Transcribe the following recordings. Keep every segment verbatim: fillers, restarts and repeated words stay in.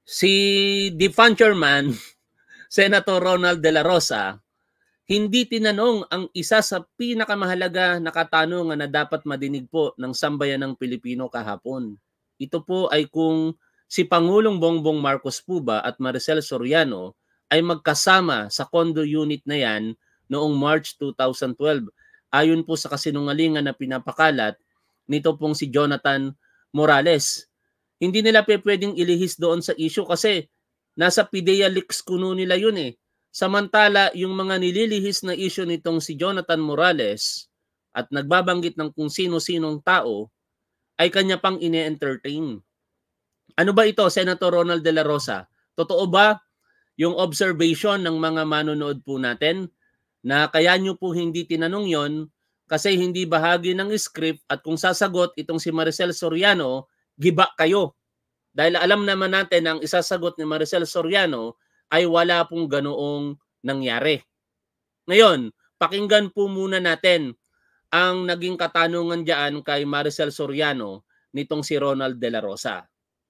Si defunct man, Senator Ronald De La Rosa, hindi tinanong ang isa sa pinakamahalaga na katanungan na dapat madinig po ng sambayanang Pilipino kahapon. Ito po ay kung si Pangulong Bongbong Marcos po ba at Maricel Soriano ay magkasama sa condo unit na yan noong March two thousand twelve. Ayon po sa kasinungalingan na pinapakalat nito pong si Jonathan Morales. Hindi nila pwedeng ilihis doon sa issue kasi nasa PIDEA leaks kuno nila yun eh. Samantala, yung mga nililihis na issue nitong si Jonathan Morales at nagbabanggit ng kung sino-sinong tao ay kanya pang ine-entertain. Ano ba ito, Senator Ronald De La Rosa? Totoo ba yung observation ng mga manonood po natin na kaya nyo po hindi tinanong yon kasi hindi bahagi ng script at kung sasagot itong si Maricel Soriano, giba kayo. Dahil alam naman natin ang isasagot ni Maricel Soriano ay wala pong ganoong nangyari. Ngayon, pakinggan po muna natin ang naging katanungan diyan kay Maricel Soriano nitong si Ronald De La Rosa.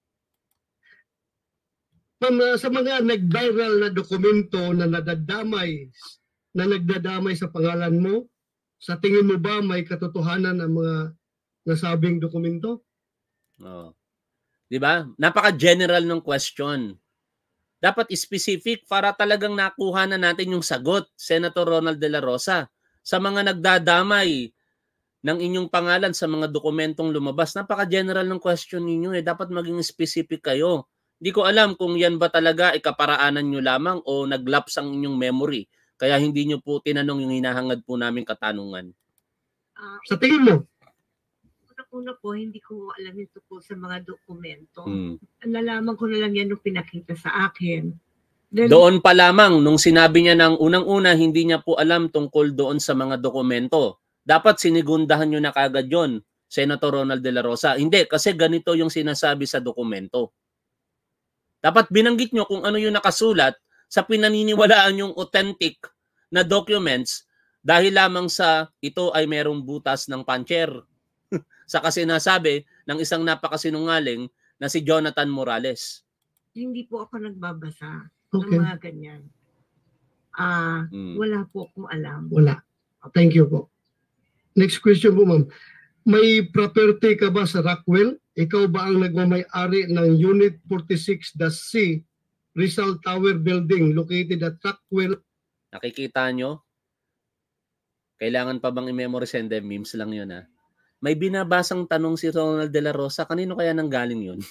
Sa mga nag-viral na dokumento na nadadamay, na nagdadamay sa pangalan mo, sa tingin mo ba may katotohanan ang mga nasabing dokumento? Oh. 'Di ba? Napaka-general ng question. Dapat specific para talagang nakuha na natin yung sagot, Senator Ronald De La Rosa. Sa mga nagdadamay ng inyong pangalan sa mga dokumentong lumabas, napaka-general ng question ninyo eh. Dapat maging specific kayo. Hindi ko alam kung yan ba talaga ikaparaanan nyo lamang o naglaps ang inyong memory. Kaya hindi nyo po tinanong yung hinahangad po namin katanungan. Uh, sa tingin mo? Una po, hindi ko alam ito po sa mga dokumento. Hmm. Nalaman ko na lang yan nung pinakita sa akin. Then, doon pa lamang, nung sinabi niya ng unang-una, hindi niya po alam tungkol doon sa mga dokumento. Dapat sinigundahan nyo na kagad yun, Senator Ronald De La Rosa. Hindi, kasi ganito yung sinasabi sa dokumento. Dapat binanggit nyo kung ano yung nakasulat sa pinaniniwalaan yung authentic na documents dahil lamang sa ito ay merong butas ng puncher. Sa kasi nasabi ng isang napakasinungaling na si Jonathan Morales. Hindi po ako nagbabasa okay. ng mga ganyan. Ah, uh, hmm. Wala po akong alam. Wala. Thank you po. Next question po, ma'am. May property ka ba sa Rockwell? Ikaw ba ang nagmamay-ari ng Unit forty-six C Rizal Tower Building located at Rockwell? Nakikita nyo? Kailangan pa bang i-memory send them? Memes lang yun ha. May binabasang tanong si Ronald De La Rosa, kanino kaya nanggaling yun?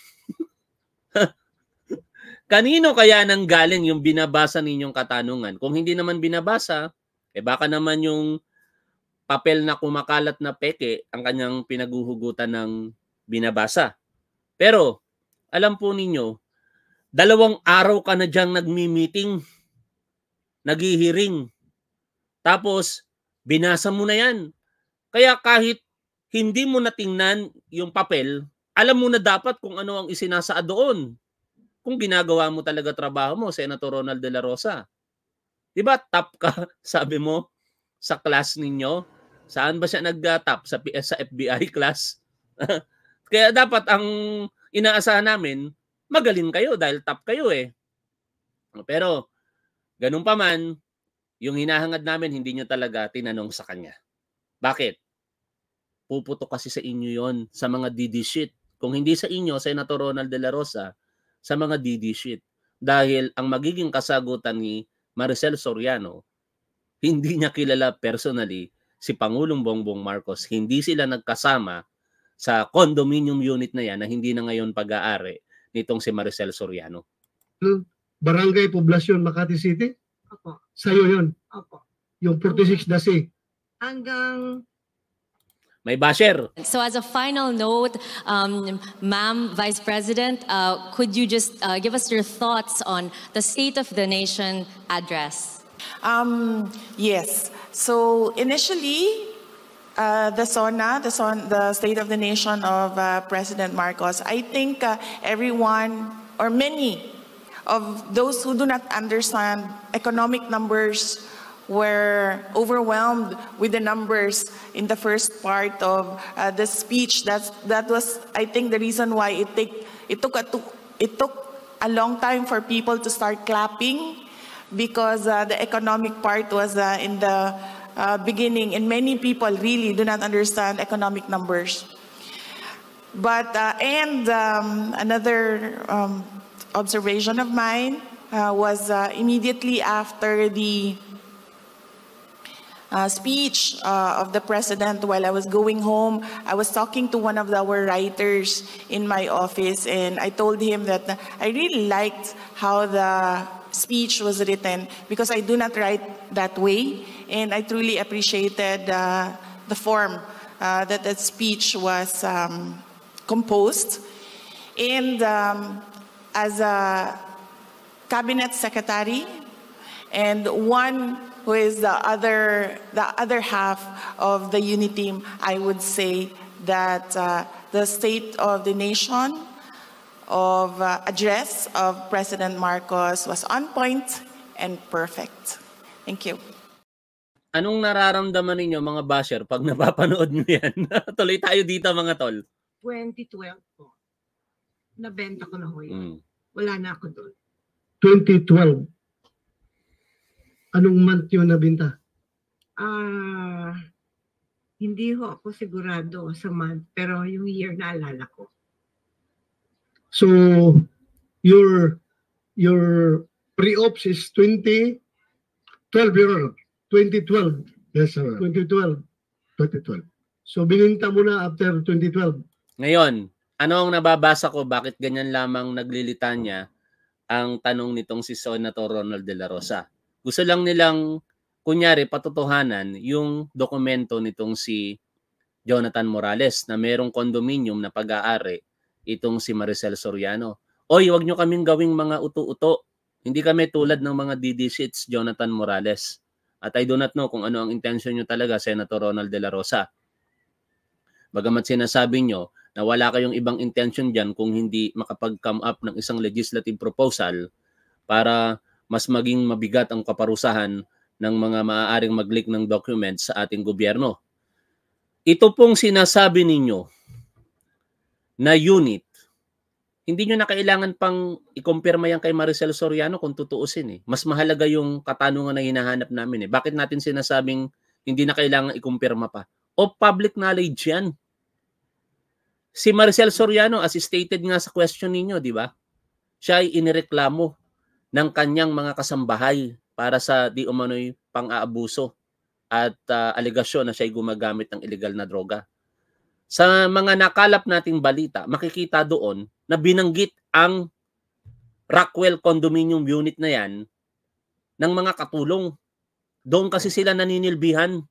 Kanino kaya nanggaling yung binabasa ninyong katanungan? Kung hindi naman binabasa, eh baka naman yung papel na kumakalat na peke ang kanyang pinaguhugutan ng binabasa. Pero, alam po ninyo, dalawang araw ka na diyang nagmi-meeting, naghihiring, tapos binasa mo na yan. Kaya kahit hindi mo natingnan yung papel, alam mo na dapat kung ano ang isinasaad doon. Kung ginagawa mo talaga trabaho mo, Senator Ronald De La Rosa. Diba top ka, sabi mo, sa class ninyo? Saan ba siya nag-top? Sa, sa F B I class? Kaya dapat ang inaasahan namin, magaling kayo dahil top kayo eh. Pero, ganun pa man, yung hinahangad namin, hindi nyo talaga tinanong sa kanya. Bakit? Puputok kasi sa inyo yon sa mga D D sheet. Kung hindi sa inyo, Senator Ronald De La Rosa, sa mga D D sheet. Dahil ang magiging kasagutan ni Maricel Soriano, hindi niya kilala personally si Pangulong Bongbong Marcos. Hindi sila nagkasama sa condominium unit na yan na hindi na ngayon pag-aari nitong si Maricel Soriano. Barangay Poblacion, Makati City? Opo. Sa'yo yun? Opo. Yung forty-six C? Hanggang... May basher. So as a final note, um, Ma'am Vice President, uh, could you just uh, give us your thoughts on the State of the Nation address? Um, yes. So initially, uh, the SONA, the, Son the State of the Nation of uh, President Marcos, I think uh, everyone or many of those who do not understand economic numbers were overwhelmed with the numbers in the first part of uh, the speech. That's, that was, I think, the reason why it, take, it, took a, it took a long time for people to start clapping because uh, the economic part was uh, in the uh, beginning, and many people really do not understand economic numbers. But, uh, and um, another um, observation of mine uh, was uh, immediately after the uh, speech uh, of the president, while I was going home, I was talking to one of our writers in my office, and I told him that I really liked how the speech was written because I do not write that way, and I truly appreciated uh, the form uh, that that speech was um, composed. And um, as a cabinet secretary and one who is the other, the other half of the unit team, I would say that uh, the State of the Nation of uh, address of President Marcos was on point and perfect. Thank you. Anong nararamdaman ninyo mga basher pag napapanood nyo yan? Tuloy tayo dito mga tol. twenty twelve po. Nabenta ko na ho yun. Mm. Wala na ako doon. twenty twelve. Anong month yun nabinta? Ah, hindi ho ako sigurado sa month, pero yung year naalala ko. So, your your pre-ops is twenty twelve, Your Honor. twenty twelve. Yes, sir. twenty twelve. twenty twelve. So, bininta mo na after twenty twelve. Ngayon, ano ang nababasa ko, bakit ganyan lamang naglilitanya ang tanong nitong si Senator Ronald De La Rosa? Gusto lang nilang, kunyari, patotohanan yung dokumento nitong si Jonathan Morales na merong condominium na pag-aari itong si Maricel Soriano. Oy, wag nyo kaming gawing mga uto-uto. Hindi kami tulad ng mga D D sheets, Jonathan Morales. At I do not know kung ano ang intention nyo talaga, Senator Ronald De La Rosa. Bagamat sinasabi nyo na wala kayong ibang intention dyan kung hindi makapag-come up ng isang legislative proposal para mas maging mabigat ang kaparusahan ng mga maaaring mag-leak ng documents sa ating gobyerno. Ito pong sinasabi ninyo na unit, hindi nyo na kailangan pang ikumpirma yan kay Maricel Soriano kung tutuusin eh. Mas mahalaga yung katanungan na hinahanap namin eh. Bakit natin sinasabing hindi na kailangan ikumpirma pa? O public knowledge yan. Si Maricel Soriano, as stated nga sa question ninyo, di ba? Siya ay inireklamo ng kanyang mga kasambahay para sa di umano'y pang-aabuso at uh, alegasyon na siya ay gumagamit ng illegal na droga. Sa mga nakalap nating balita, makikita doon na binanggit ang Rockwell condominium unit na yan ng mga katulong. Doon kasi sila naninilbihan.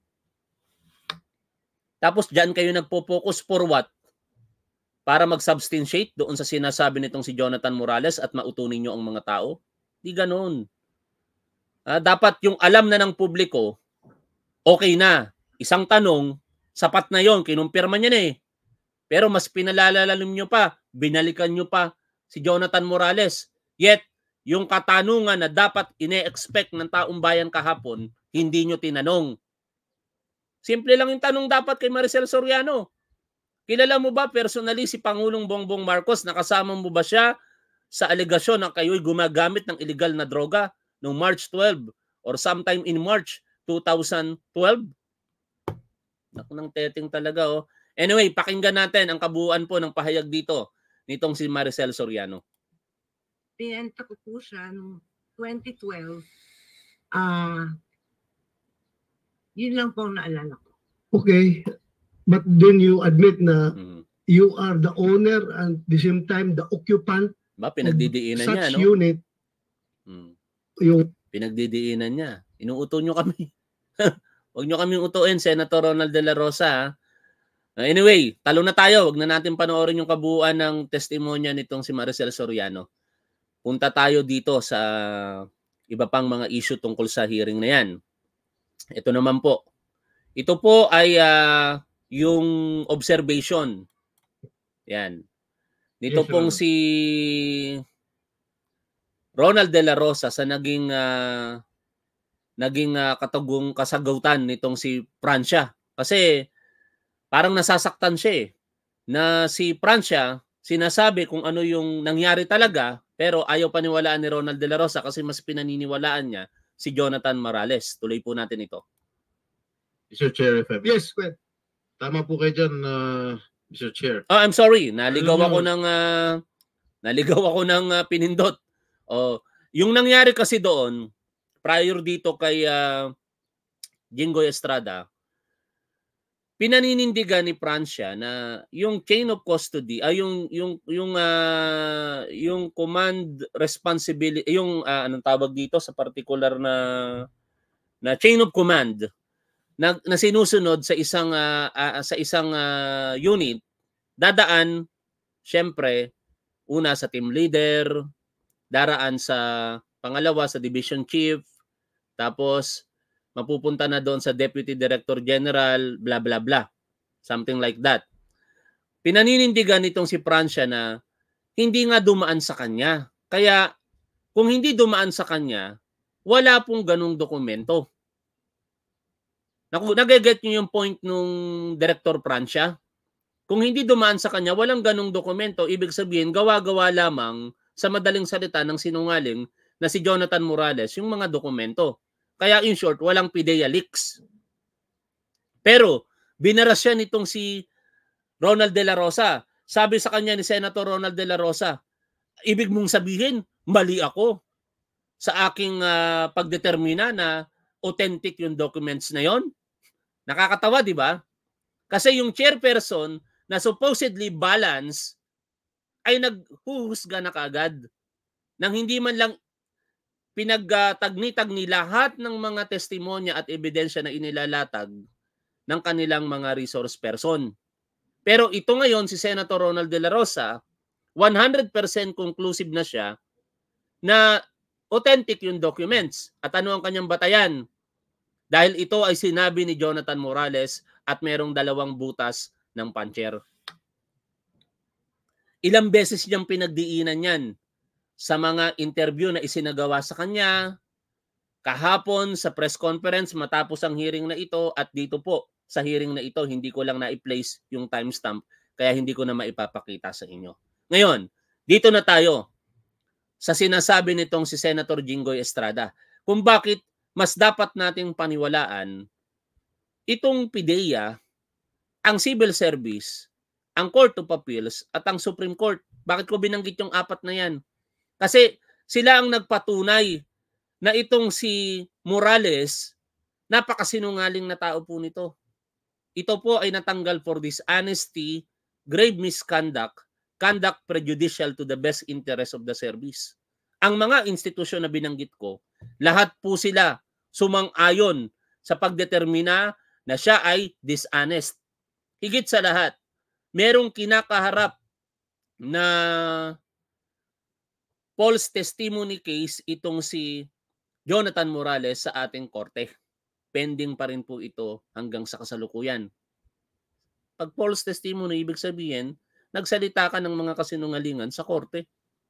Tapos dyan kayo nagpo-focus for what? Para mag-substantiate doon sa sinasabi nitong si Jonathan Morales at mautunin nyo ang mga tao? Di ganon. Ah, dapat yung alam na ng publiko, okay na. Isang tanong, sapat na yon, kinumpirma niya na eh. Pero mas pinalalalim nyo pa, binalikan nyo pa si Jonathan Morales. Yet, yung katanungan na dapat ine-expect ng taong bayan kahapon, hindi nyo tinanong. Simple lang yung tanong dapat kay Maricel Soriano. Kilala mo ba personally si Pangulong Bongbong Marcos? Nakasama mo ba siya sa alegasyon na kayo'y gumagamit ng illegal na droga noong March twelfth or sometime in March twenty twelve? Naku ng teteng talaga oh. Anyway, pakinggan natin ang kabuuan po ng pahayag dito nitong si Maricel Soriano. Pinenta ko po siya noong twenty twelve. Ah, uh, yun lang po ang naalala ko. Okay. But then you admit na Mm-hmm. you are the owner and at the same time the occupant Ba, pinagdidiinan of niya, such no? unit. Hmm. Yung Pinagdidiinan niya. Inuuto nyo kami. Huwag nyo kaming utuin, Senator Ronald De La Rosa. Ha? Anyway, talo na tayo. Huwag na natin panoorin yung kabuuan ng testimonya nitong si Maricel Soriano. Punta tayo dito sa iba pang mga issue tungkol sa hearing na yan. Ito naman po. Ito po ay uh, yung observation. Yan. Dito Yes, pong sir. si Ronald De La Rosa sa naging uh, naging uh, katagong kasagutan nitong si Francia. Kasi parang nasasaktan siya eh. Na si Francia, sinasabi kung ano yung nangyari talaga, pero ayaw paniwalaan ni Ronald De La Rosa kasi mas pinaniniwalaan niya si Jonathan Morales. Tuloy po natin ito. Mister Chair, if I may. Yes, well, Tama po kayo dyan, uh, Mister Chair. Oh, I'm sorry. Naligaw Alam ako niyo- ng uh, naligaw ako ng uh, pinindot. Oh, yung nangyari kasi doon prior dito kay uh, Jinggoy Estrada, pinaninindigan ni Francia na yung chain of custody ay uh, yung yung yung uh, yung command responsibility, yung uh, anong tawag dito sa particular na na chain of command na, na sinusunod sa isang uh, uh, sa isang uh, unit, dadaan syempre una sa team leader, daraan sa pangalawa sa division chief, tapos mapupunta na doon sa deputy director general, bla bla bla. Something like that. Pinaninindigan nitong si Francia na hindi nga dumaan sa kanya. Kaya kung hindi dumaan sa kanya, wala pong ganung dokumento. Nag-get niyo yung point nung Director Francia? Kung hindi dumaan sa kanya, walang ganung dokumento. Ibig sabihin, gawa-gawa lamang sa madaling salita ng sinungaling na si Jonathan Morales yung mga dokumento. Kaya in short, walang PIDEA leaks. Pero, binaras siya nitong si Ronald De La Rosa. Sabi sa kanya ni Senator Ronald De La Rosa, ibig mong sabihin, mali ako sa aking uh, pagdetermina na authentic yung documents na yon. Nakakatawa, di ba? Kasi yung chairperson na supposedly balance ay naghuhusga na kaagad nang hindi man lang pinagtagni-tagni lahat ng mga testimonya at ebidensya na inilalatag ng kanilang mga resource person. Pero ito ngayon, si Senator Ronald De La Rosa, one hundred percent conclusive na siya na authentic yung documents. At ano ang kanyang batayan? Dahil ito ay sinabi ni Jonathan Morales at merong dalawang butas ng puncher. Ilang beses niyang pinagdiinan yan sa mga interview na isinagawa sa kanya, kahapon sa press conference matapos ang hearing na ito, at dito po sa hearing na ito, hindi ko lang na-place yung timestamp kaya hindi ko na maipapakita sa inyo. Ngayon, dito na tayo sa sinasabi nitong si Senator Jinggoy Estrada kung bakit mas dapat nating paniwalaan itong PIDEA, ang Civil Service, ang Court of Appeals at ang Supreme Court. Bakit ko binanggit yung apat na yan? Kasi sila ang nagpatunay na itong si Morales, napakasinungaling na tao po nito. Ito po ay natanggal for dishonesty, grave misconduct, conduct prejudicial to the best interest of the service. Ang mga institusyon na binanggit ko, lahat po sila sumang-ayon sa pagdetermina na siya ay dishonest. Higit sa lahat, merong kinakaharap na false testimony case itong si Jonathan Morales sa ating korte. Pending pa rin po ito hanggang sa kasalukuyan. Pag false testimony, ibig sabihin, nagsalita ka ng mga kasinungalingan sa korte.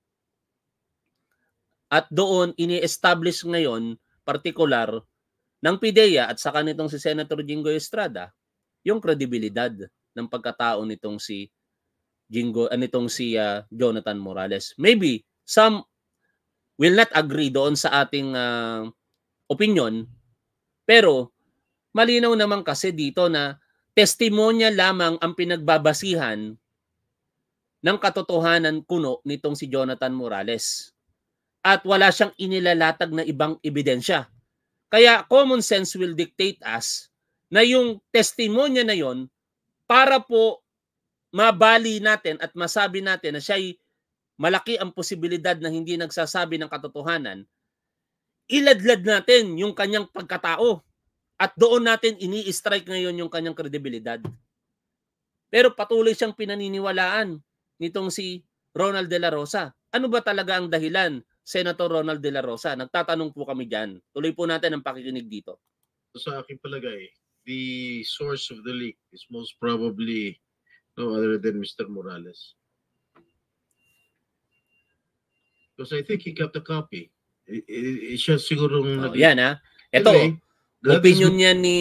At doon, ini-establish ngayon, particular, ng PIDEA at saka nitong si Senator Jinggoy Estrada, yung kredibilidad ng pagkatao nitong si Jinggoy, uh, nitong si uh, Jonathan Morales. Maybe some will not agree doon sa ating uh, opinion, pero malinaw naman kasi dito na testimonya lamang ang pinagbabasihan ng katotohanan kuno nitong si Jonathan Morales. At wala siyang inilalatag na ibang ebidensya. Kaya common sense will dictate us na yung testimonya na yon, para po mabali natin at masabi natin na siya ay malaki ang posibilidad na hindi nagsasabi ng katotohanan, iladlad natin yung kanyang pagkatao at doon natin ini-strike ngayon yung kanyang kredibilidad. Pero patuloy siyang pinaniniwalaan nitong si Ronald De La Rosa. Ano ba talaga ang dahilan, Senator Ronald De La Rosa? Nagtatanong po kami dyan. Tuloy po natin ang pakikinig dito. Sa aking palagay, the source of the leak is most probably no other than Mister Morales. Because I think he got the copy. I, I, I, siya sigurong... Oh, yan ha. Ito, Anyway, that opinion is- niya ni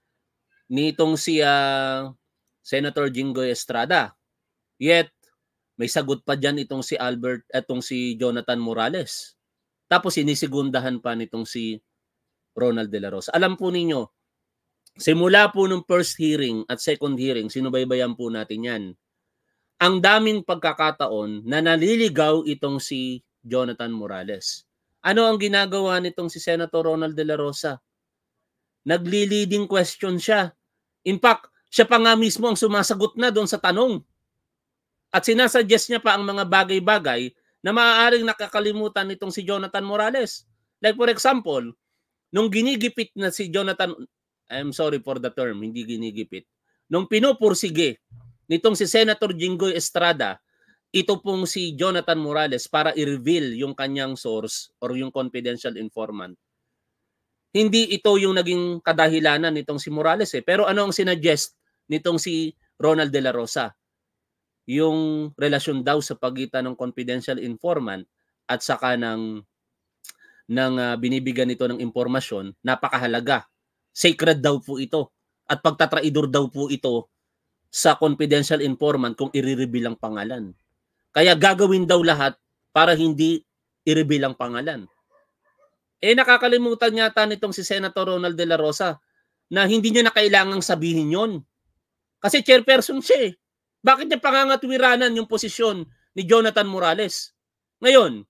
nitong si uh, Senator Jinggoy Estrada. Yet, May sagot pa dyan itong si Albert, itong si Jonathan Morales. Tapos sinisigundahan pa nitong si Ronald De La Rosa. Alam po ninyo, simula po nung first hearing at second hearing, sinubaybayan po natin yan. Ang daming pagkakataon na naliligaw itong si Jonathan Morales. Ano ang ginagawa nitong si Senator Ronald De La Rosa? Nagli-leading question siya. In fact, siya pa nga mismo ang sumasagot na doon sa tanong. At sinasuggest niya pa ang mga bagay-bagay na maaaring nakakalimutan nitong si Jonathan Morales. Like for example, nung ginigipit na si Jonathan, I'm sorry for the term, hindi ginigipit. Nung pinupursige nitong si Senator Jinggoy Estrada, ito pong si Jonathan Morales para i-reveal yung kanyang source or yung confidential informant. Hindi ito yung naging kadahilanan nitong si Morales eh. Pero ano ang sinuggest nitong si Ronald De La Rosa? Yung relasyon daw sa pagitan ng confidential informant at saka ng, ng uh, binibigyan nito ng impormasyon, napakahalaga. Sacred daw po ito. At pagtatraidor daw po ito sa confidential informant kung i-reveal ang pangalan. Kaya gagawin daw lahat para hindi i-reveal ang pangalan. Eh nakakalimutan yata nitong si Senator Ronald De La Rosa na hindi niya na kailangang sabihin yon. Kasi chairperson siya eh. Bakit niya pangangatwiranan yung posisyon ni Jonathan Morales? Ngayon,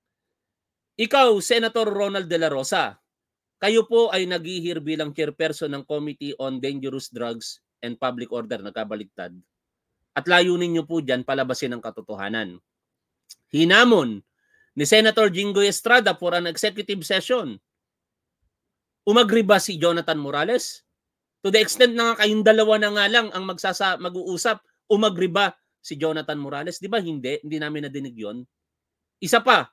ikaw, Senator Ronald De La Rosa, kayo po ay naghihir bilang chairperson ng Committee on Dangerous Drugs and Public Order, nagkabaligtad. At layunin niyo po dyan palabasin ang katotohanan. Hinamon ni Senator Jinggoy Estrada for an executive session. Umagri ba si Jonathan Morales? To the extent na kayong dalawa na nga lang ang magsasa mag-uusap, umagri ba si Jonathan Morales? Di ba hindi? Hindi namin nadinig yun. Isa pa,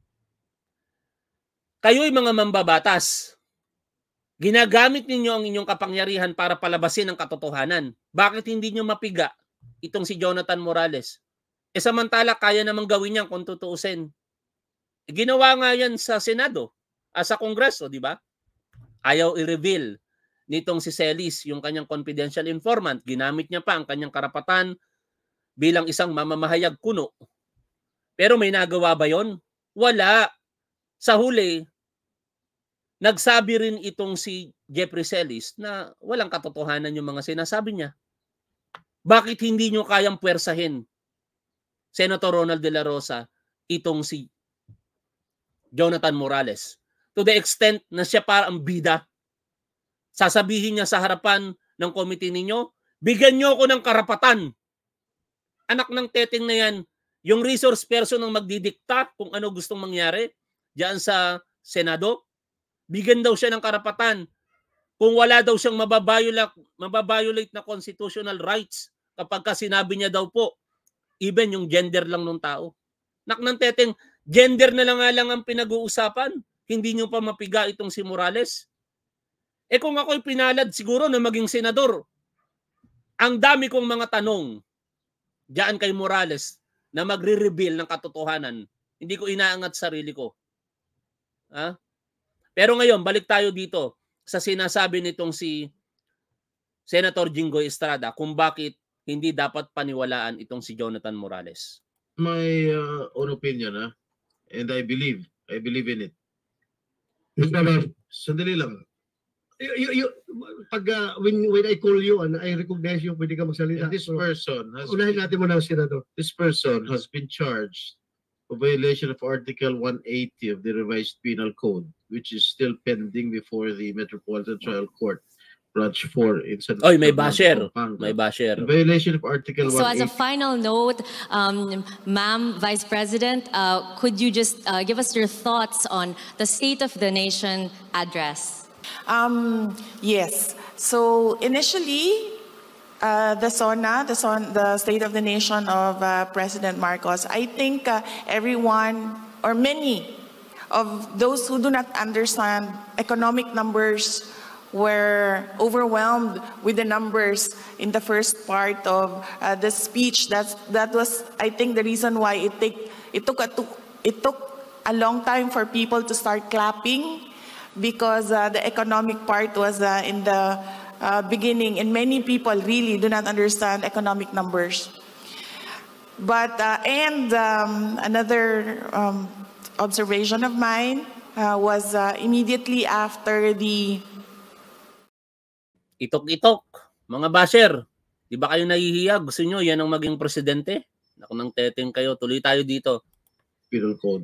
kayo'y mga mambabatas. Ginagamit ninyo ang inyong kapangyarihan para palabasin ang katotohanan. Bakit hindi nyo mapiga itong si Jonathan Morales? E samantala, kaya namang gawin yan kung tutuusin. E, ginawa nga yan sa Senado, ah, sa Kongreso, di ba? Ayaw i-reveal nitong si Celis, yung kanyang confidential informant. Ginamit niya pa ang kanyang karapatan bilang isang mamamahayag kuno. Pero may nagawa ba yon? Wala. Sa huli, nagsabi rin itong si Jeffrey Celis na walang katotohanan yung mga sinasabi niya. Bakit hindi nyo kayang puwersahin, Senator Ronald De La Rosa, itong si Jonathan Morales? To the extent na siya parang bida. Sasabihin niya sa harapan ng committee ninyo, bigyan niyo ako ng karapatan. Anak ng teteng na yan, yung resource person ang magdidikta kung ano gustong mangyari diyan sa Senado. Bigyan daw siya ng karapatan. Kung wala daw siyang mababiolate, mababiolate na constitutional rights kapag ka sinabi niya daw po, even yung gender lang ng tao. Anak ng teteng, gender na lang nga lang ang pinag-uusapan. Hindi niyo pa mapiga itong si Morales. Eh kung ako'y pinalad siguro na maging senador, ang dami kong mga tanong diyan kay Morales na magre-reveal ng katotohanan. Hindi ko inaangat sarili ko. Ha? Pero ngayon, balik tayo dito sa sinasabi nitong si Senator Jinggoy Estrada kung bakit hindi dapat paniwalaan itong si Jonathan Morales. My uh, own opinion, ha? And I believe, I believe in it. Sandali lang. You, you, you, pag uh, when when I call you and I recognize you, pwede ka magsalita. And this person has Unahin natin muna ang senador. this person has been charged of violation of Article one eighty of the Revised Penal Code, which is still pending before the Metropolitan Trial Court, Branch four in San Oy, may Fernando, basher. Pampanga. May basher. In violation of Article So as a one eighty. final note, um, Ma'am Vice President, uh, could you just uh, give us your thoughts on the State of the Nation address? Um, yes. So initially, uh, the SONA, the, Son, the State of the Nation of uh, President Marcos, I think uh, everyone or many of those who do not understand economic numbers were overwhelmed with the numbers in the first part of uh, the speech. That's, that was, I think, the reason why it, take, it, took a, it took a long time for people to start clapping, because uh, the economic part was uh, in the uh, beginning, and many people really do not understand economic numbers. But, uh, and um, another um, observation of mine uh, was uh, immediately after the... Itok-itok, mga basher. Di ba kayo nahihiya? Gusto nyo yan ang maging presidente? Naku nang teteng kayo. Tuloy tayo dito. Penal Code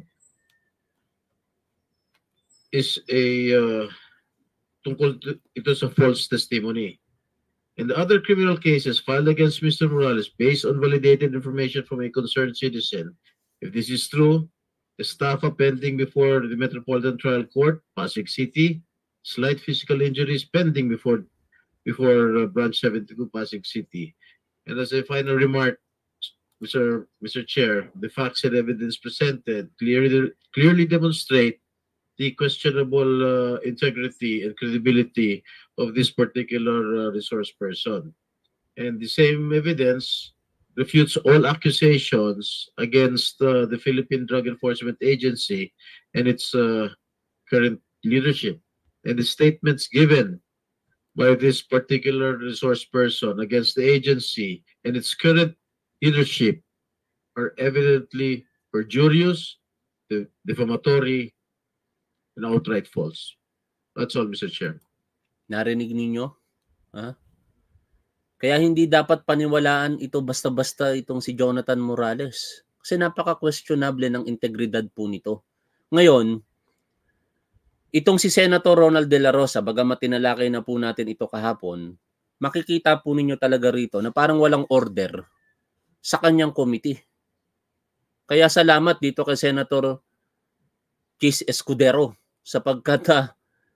is a uh, tungkol to- ito sa false testimony. And the other criminal cases filed against Mister Morales based on validated information from a concerned citizen. If this is true, the staff pending before the Metropolitan Trial Court, Pasig City, slight physical injuries pending before before uh, Branch seventy-two, Pasig City. And as a final remark, Mister Mister Chair, the facts and evidence presented clearly clearly demonstrate the questionable uh, integrity and credibility of this particular uh, resource person. And the same evidence refutes all accusations against uh, the Philippine Drug Enforcement Agency and its uh, current leadership. And the statements given by this particular resource person against the agency and its current leadership are evidently perjurious, de- defamatory, and outright false. That's all, Mister Chair. Narinig ninyo? Ha? Kaya hindi dapat paniwalaan ito basta-basta itong si Jonathan Morales. Kasi napaka-questionable ng integridad po nito. Ngayon, itong si Senator Ronald De La Rosa, bagamat tinalakay na po natin ito kahapon, makikita po ninyo talaga rito na parang walang order sa kanyang committee. Kaya salamat dito kay Senator Chis Escudero sapagkat uh,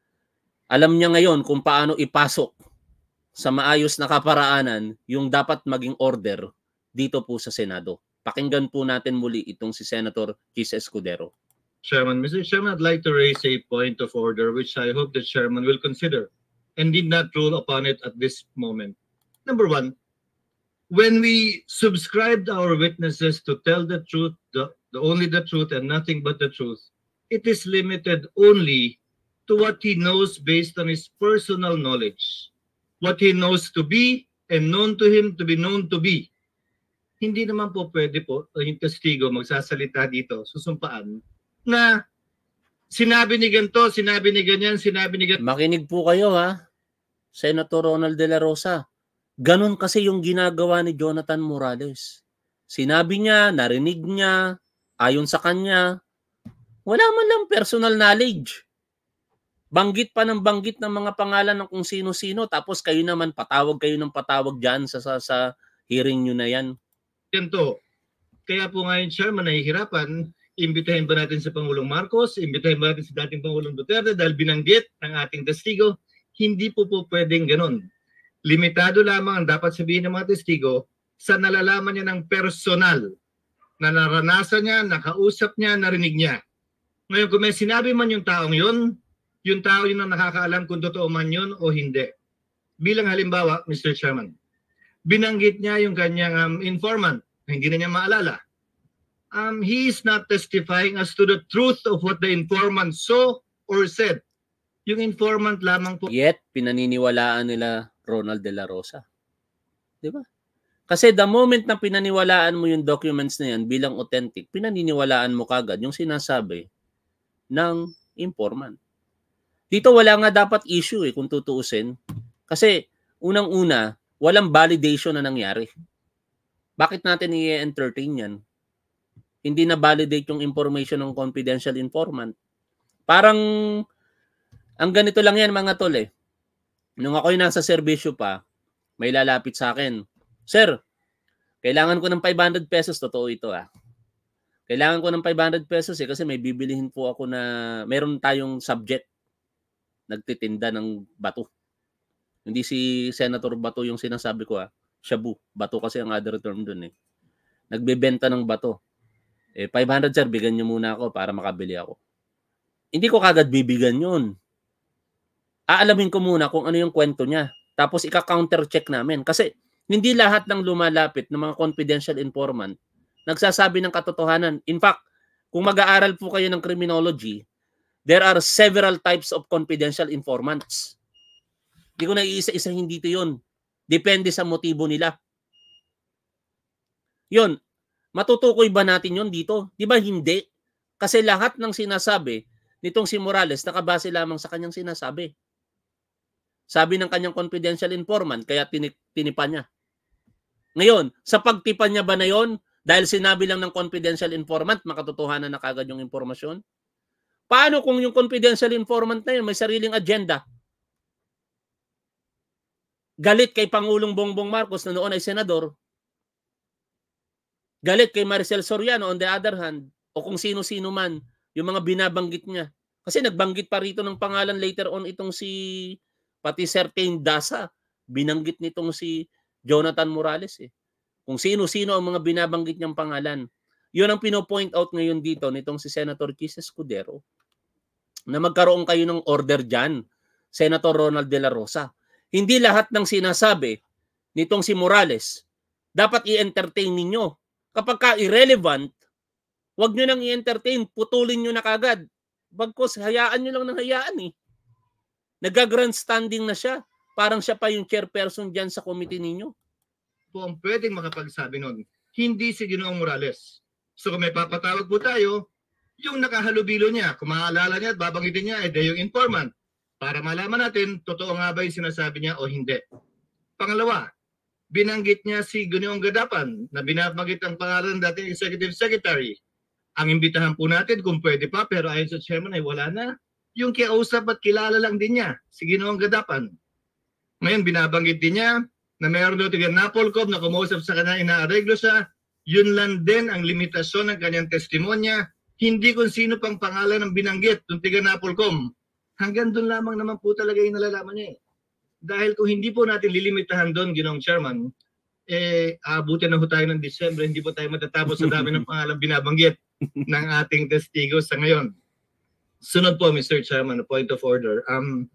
alam niya ngayon kung paano ipasok sa maayos na kaparaanan yung dapat maging order dito po sa Senado. Pakinggan po natin muli itong si Senator Chis Escudero. Chairman, Mister Chairman, I'd like to raise a point of order which I hope the Chairman will consider and did not rule upon it at this moment. Number one, when we subscribed our witnesses to tell the truth, the, the only the truth and nothing but the truth, it is limited only to what he knows based on his personal knowledge. What he knows to be and known to him to be known to be. Hindi naman po pwede po yung testigo magsasalita dito, susumpaan, na sinabi ni ganito, sinabi ni ganyan, sinabi ni ganyan. Makinig po kayo ha, Senator Ronald De La Rosa. Ganon kasi yung ginagawa ni Jonathan Morales. Sinabi niya, narinig niya, ayon sa kanya, wala man lang personal knowledge. Banggit pa ng banggit ng mga pangalan ng kung sino-sino, tapos kayo naman patawag kayo ng patawag dyan sa, sa, sa hearing nyo na yan. Ganito. Kaya po ngayon, Chairman, nahihirapan, imbitahin ba natin sa Pangulong Marcos, imbitahin ba natin sa dating Pangulong Duterte dahil binanggit ng ating testigo, hindi po po pwedeng ganon. Limitado lamang ang dapat sabihin ng mga testigo sa nalalaman niya ng personal, na naranasan niya, nakausap niya, narinig niya. Ngayon, kung may sinabi man yung taong yun, yung tao yun ang nakakaalam kung totoo man yun o hindi. Bilang halimbawa, Mister Chairman, binanggit niya yung kanyang um, informant, hindi na niya maalala. Um, he is not testifying as to the truth of what the informant saw or said. Yung informant lamang po. Yet, pinaniniwalaan nila Ronald De La Rosa. Di ba? Kasi the moment na pinaniwalaan mo yung documents na yan bilang authentic, pinaniniwalaan mo kagad yung sinasabi ng informant. Dito wala nga dapat issue eh kung tutuusin. Kasi unang-una, walang validation na nangyari. Bakit natin i-entertain yan? Hindi na validate yung information ng confidential informant. Parang, ang ganito lang yan mga tol eh. Nung ako'y nasa serbisyo pa, may lalapit sa akin, Sir, kailangan ko ng five hundred pesos. Totoo ito ah. Kailangan ko ng five hundred pesos eh kasi may bibilihin po ako na meron tayong subject nagtitinda ng bato. Hindi si Senator Bato yung sinasabi ko ah. Shabu. Bato kasi ang other term dun eh. Nagbebenta ng bato. Eh, five hundred sir, bigyan nyo muna ako para makabili ako. Hindi ko kagad bibigyan yun. Aalamin ko muna kung ano yung kwento niya. Tapos ika-counter check namin. Kasi hindi lahat ng lumalapit ng mga confidential informant nagsasabi ng katotohanan. In fact, kung mag-aaral po kayo ng criminology, there are several types of confidential informants. Hindi ko na iisa-isa hindi ito yun. Depende sa motibo nila. Yun. Matutukoy ba natin yon dito? Di ba hindi? Kasi lahat ng sinasabi nitong si Morales nakabase lamang sa kanyang sinasabi. Sabi ng kanyang confidential informant, kaya tinipan niya. Ngayon, sa pagtipan niya ba na yon, dahil sinabi lang ng confidential informant, makatotohanan na kagad yung impormasyon? Paano kung yung confidential informant na yun may sariling agenda? Galit kay Pangulong Bongbong Marcos na noon ay senador. Galit kay Maricel Soriano on the other hand, o kung sino-sino man, yung mga binabanggit niya. Kasi nagbanggit pa rito ng pangalan later on itong si, pati certain Dasa, binanggit nitong si Jonathan Morales eh. Kung sino-sino ang mga binabanggit niyang pangalan. Yun ang pino-point out ngayon dito nitong si Senator Chis Escudero na magkaroon kayo ng order dyan, Senator Ronald De La Rosa. Hindi lahat ng sinasabi nitong si Morales dapat i-entertain ninyo. Kapag ka irrelevant, wag nyo nang i-entertain, putulin nyo na kagad. Bagkos, hayaan nyo lang ng hayaan eh. Nag-grandstanding na siya. Parang siya pa yung chairperson dyan sa committee ninyo. Po ang pwedeng makapagsabi nun, hindi si Ginoong Morales. So kung may papatawag po tayo, yung nakahalubilo niya, kung maaalala niya at babanggitin niya, eh, yung informant. Para malaman natin, totoo nga ba yung sinasabi niya o hindi. Pangalawa, binanggit niya si Ginoong Gadapan na binabanggit ang pangalan ng dating Executive Secretary. Ang imbitahan po natin kung pwede pa, pero ayon sa chairman ay wala na. Yung kiausap at kilala lang din niya, si Ginoong Gadapan. Ngayon, binabanggit din niya na mayroon daw tiga Napolcom na kumausap sa kanya, inaareglo siya. Yun lang din ang limitasyon ng kanyang testimonya. Hindi kung sino pang pangalan ng binanggit ng tiga Napolcom. Hanggang doon lamang naman po talaga yung nalalaman niya eh. Dahil kung hindi po natin lilimitahan doon, Ginoong Chairman, eh, abutin na ho tayo ng Disyembre, hindi po tayo matatapos sa dami ng pangalan binabanggit ng ating testigo sa ngayon. Sunod po, Mister Chairman, a point of order. Um,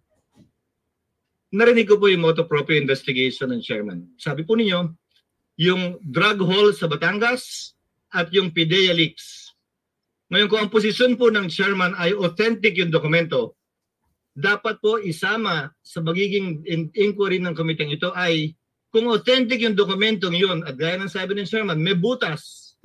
narinig ko po yung motu proprio investigation ng Chairman. Sabi po ninyo, yung drug haul sa Batangas at yung PIDEA leaks. Ngayon, kung ang posisyon po ng Chairman ay authentic yung dokumento, dapat po isama sa magiging inquiry ng komiteng ito ay kung authentic yung dokumentong yun at gaya ng sabi ng Chairman, may butas.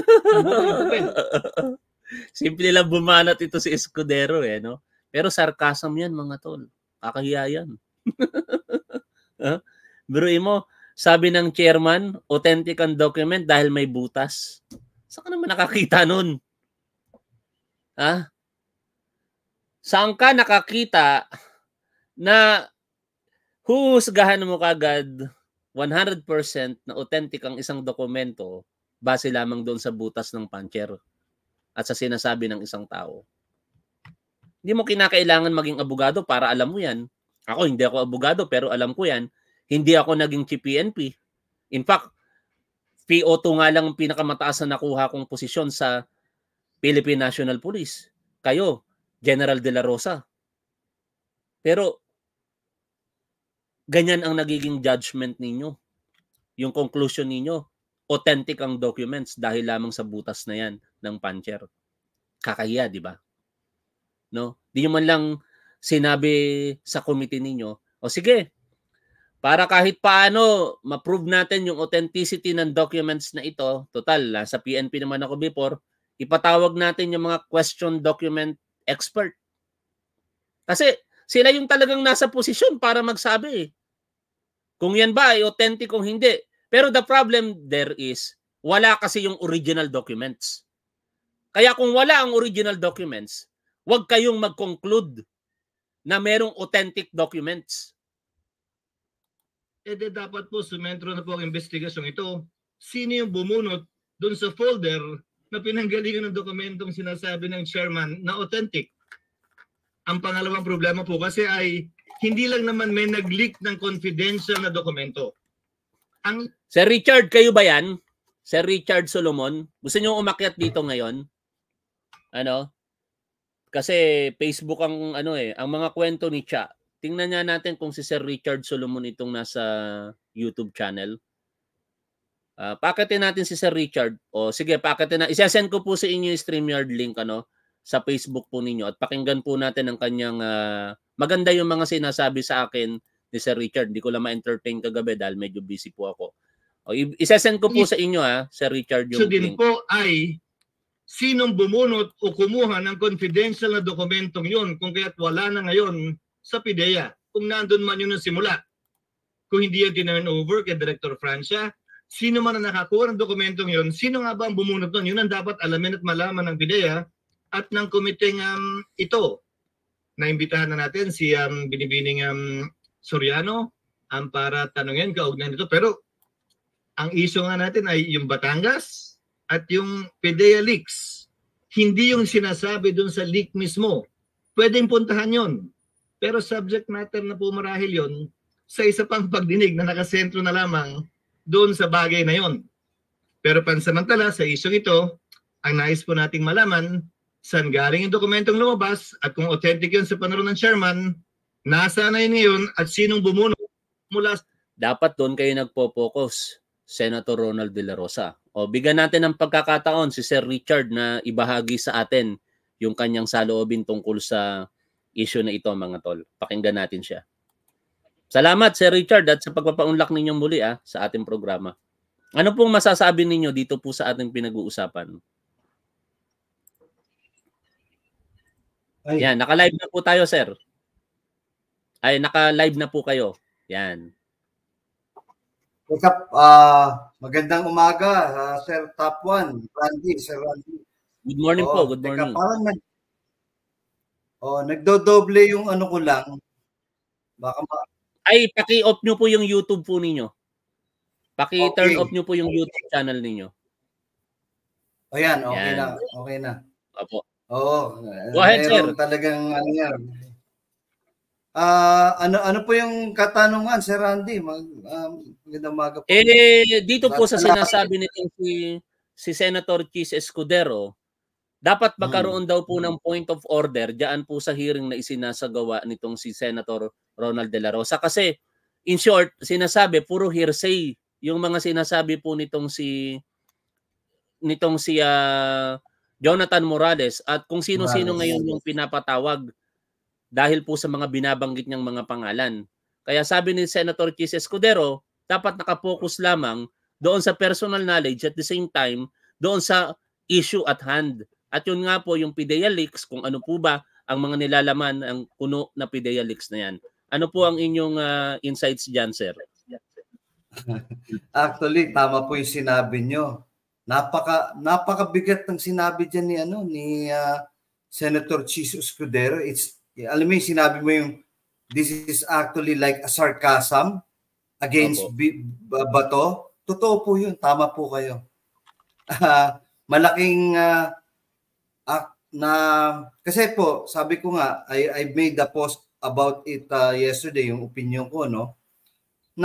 Simple lang bumanat ito si Escudero eh, no? Pero sarcasm yan mga tol. Kakahiya yan. Huh? Biruin mo, sabi ng chairman, authentic ang document dahil may butas. Saan ka naman nakakita nun? Ha? Saan ka nakakita na huhusgahan mo kagad one hundred percent na authentic ang isang dokumento base lamang doon sa butas ng puncher at sa sinasabi ng isang tao? Hindi mo kinakailangan maging abogado para alam mo yan. Ako, hindi ako abogado pero alam ko yan. Hindi ako naging chief P N P. In fact, P O two nga lang ang pinakamataas na nakuha kong posisyon sa Philippine National Police. Kayo, General De La Rosa. Pero, ganyan ang nagiging judgment ninyo. Yung conclusion ninyo, authentic ang documents dahil lamang sa butas na yan ng puncher. Kakahiya, di ba? No? Di nyo man lang sinabi sa committee ninyo, o sige, para kahit paano ma-prove natin yung authenticity ng documents na ito, total, sa P N P naman ako before, ipatawag natin yung mga question document expert. Kasi sila yung talagang nasa posisyon para magsabi. Kung yan ba ay authentic kung hindi. Pero the problem there is, wala kasi yung original documents. Kaya kung wala ang original documents, huwag kayong mag-conclude na merong authentic documents. Eh de dapat po sumentro na po ang investigasyon ito. Sino yung bumunot doon sa folder na pinanggalingan ng dokumentong sinasabi ng chairman na authentic? Ang pangalawang problema po kasi ay hindi lang naman may nag-leak ng confidential na dokumento. Ang Sir Richard, kayo ba yan? Sir Richard Solomon, gusto niyo umakyat dito ngayon? Ano? Kasi Facebook ang ano eh, ang mga kwento ni Cha. Tingnan niya natin kung si Sir Richard Solomon itong nasa YouTube channel. Uh, pakitin natin si Sir Richard. O sige, pakitin na. Isasend ko po sa inyo yung StreamYard link ano sa Facebook po ninyo at pakinggan po natin ang kanyang uh, maganda yung mga sinasabi sa akin ni Sir Richard. Hindi ko lang ma-entertain kagabi dahil medyo busy po ako. O, i- isesend ko po sa inyo ha, Sir Richard, So yung din link. po ay sinong bumunot o kumuha ng confidential na dokumentong yun kung kaya't wala na ngayon sa PIDEA. Kung nandun man yun ng simula. Kung hindi yan tinurn over kay Director Francia, sino man ang nakakuha ng dokumentong yun, sino nga ba ang bumunot nun? Yun ang dapat alamin at malaman ng PIDEA at ng komiteng um, ito. Naimbitahan na natin si um, Binibining um, Soriano um, para tanungin kaugnay nito. Pero ang issue nga natin ay yung Batangas at yung PIDEA leaks. Hindi yung sinasabi dun sa leak mismo. Pwedeng puntahan yon. Pero subject matter na po marahil yon sa isa pang pagdinig na nakasentro na lamang doon sa bagay na yon. Pero pansamantala sa issue ito, ang nais po nating malaman saan galing yung dokumentong lumabas at kung authentic yun sa panahon ng chairman, nasaan na yun ngayon at sinong bumunot mula. Dapat doon kayo nagpo-focus, Senator Ronald De La Rosa. O bigyan natin ng pagkakataon si Sir Richard na ibahagi sa atin yung kanyang saloobin tungkol sa issue na ito, mga tol. Pakinggan natin siya. Salamat, Sir Richard, at sa pagpapaunlak ninyong muli ah, sa ating programa. Ano pong masasabi ninyo dito po sa ating pinag-uusapan? Ay. Yan, naka-live na po tayo, sir. Ay, naka-live na po kayo. Yan. What's up? Uh, magandang umaga, uh, Sir Top One, Randy, Sir Randy. Good morning oh, po, good teka, morning. Parang nag, oh, nagdodoble yung ano ko lang. Baka ma- Ay, paki-off nyo po yung YouTube po ninyo. Paki-turn Okay. off nyo po yung YouTube channel ninyo. Ayan, okay Yan. na. Okay na. Opo. Oo. Go ahead, sir. Meron talagang ano yan. Ah, ano ano po yung katanungan, Sir Randy? Mag, um, magandang umaga po. Eh, dito po sa Salamat. sinasabi nitong si, si Senator Chis Escudero, dapat magkaroon daw po ng point of order diyan po sa hearing na isinasagawa nitong si Senator Ronald De La Rosa. Kasi, in short, sinasabi, puro hearsay yung mga sinasabi po nitong si nitong si ah, Jonathan Morales at kung sino-sino Morales. ngayon yung pinapatawag dahil po sa mga binabanggit niyang mga pangalan. Kaya sabi ni Senator Chis Escudero, dapat nakapokus lamang doon sa personal knowledge at the same time doon sa issue at hand. At yun nga po yung PIDEA leaks, kung ano po ba ang mga nilalaman ang puno na PIDEA leaks na yan. Ano po ang inyong uh, insights dyan, sir? Actually, tama po yung sinabi nyo. Napaka napakabigat ng sinabi diyan ni ano ni uh, Senator Chis Escudero. It's alam mo yung sinabi mo yung this is actually like a sarcasm against B- Bato. Totoo po yun. Tama po kayo. Uh, malaking uh, uh, na kasi po sabi ko nga I I made a post about it uh, yesterday, yung opinion ko, no, na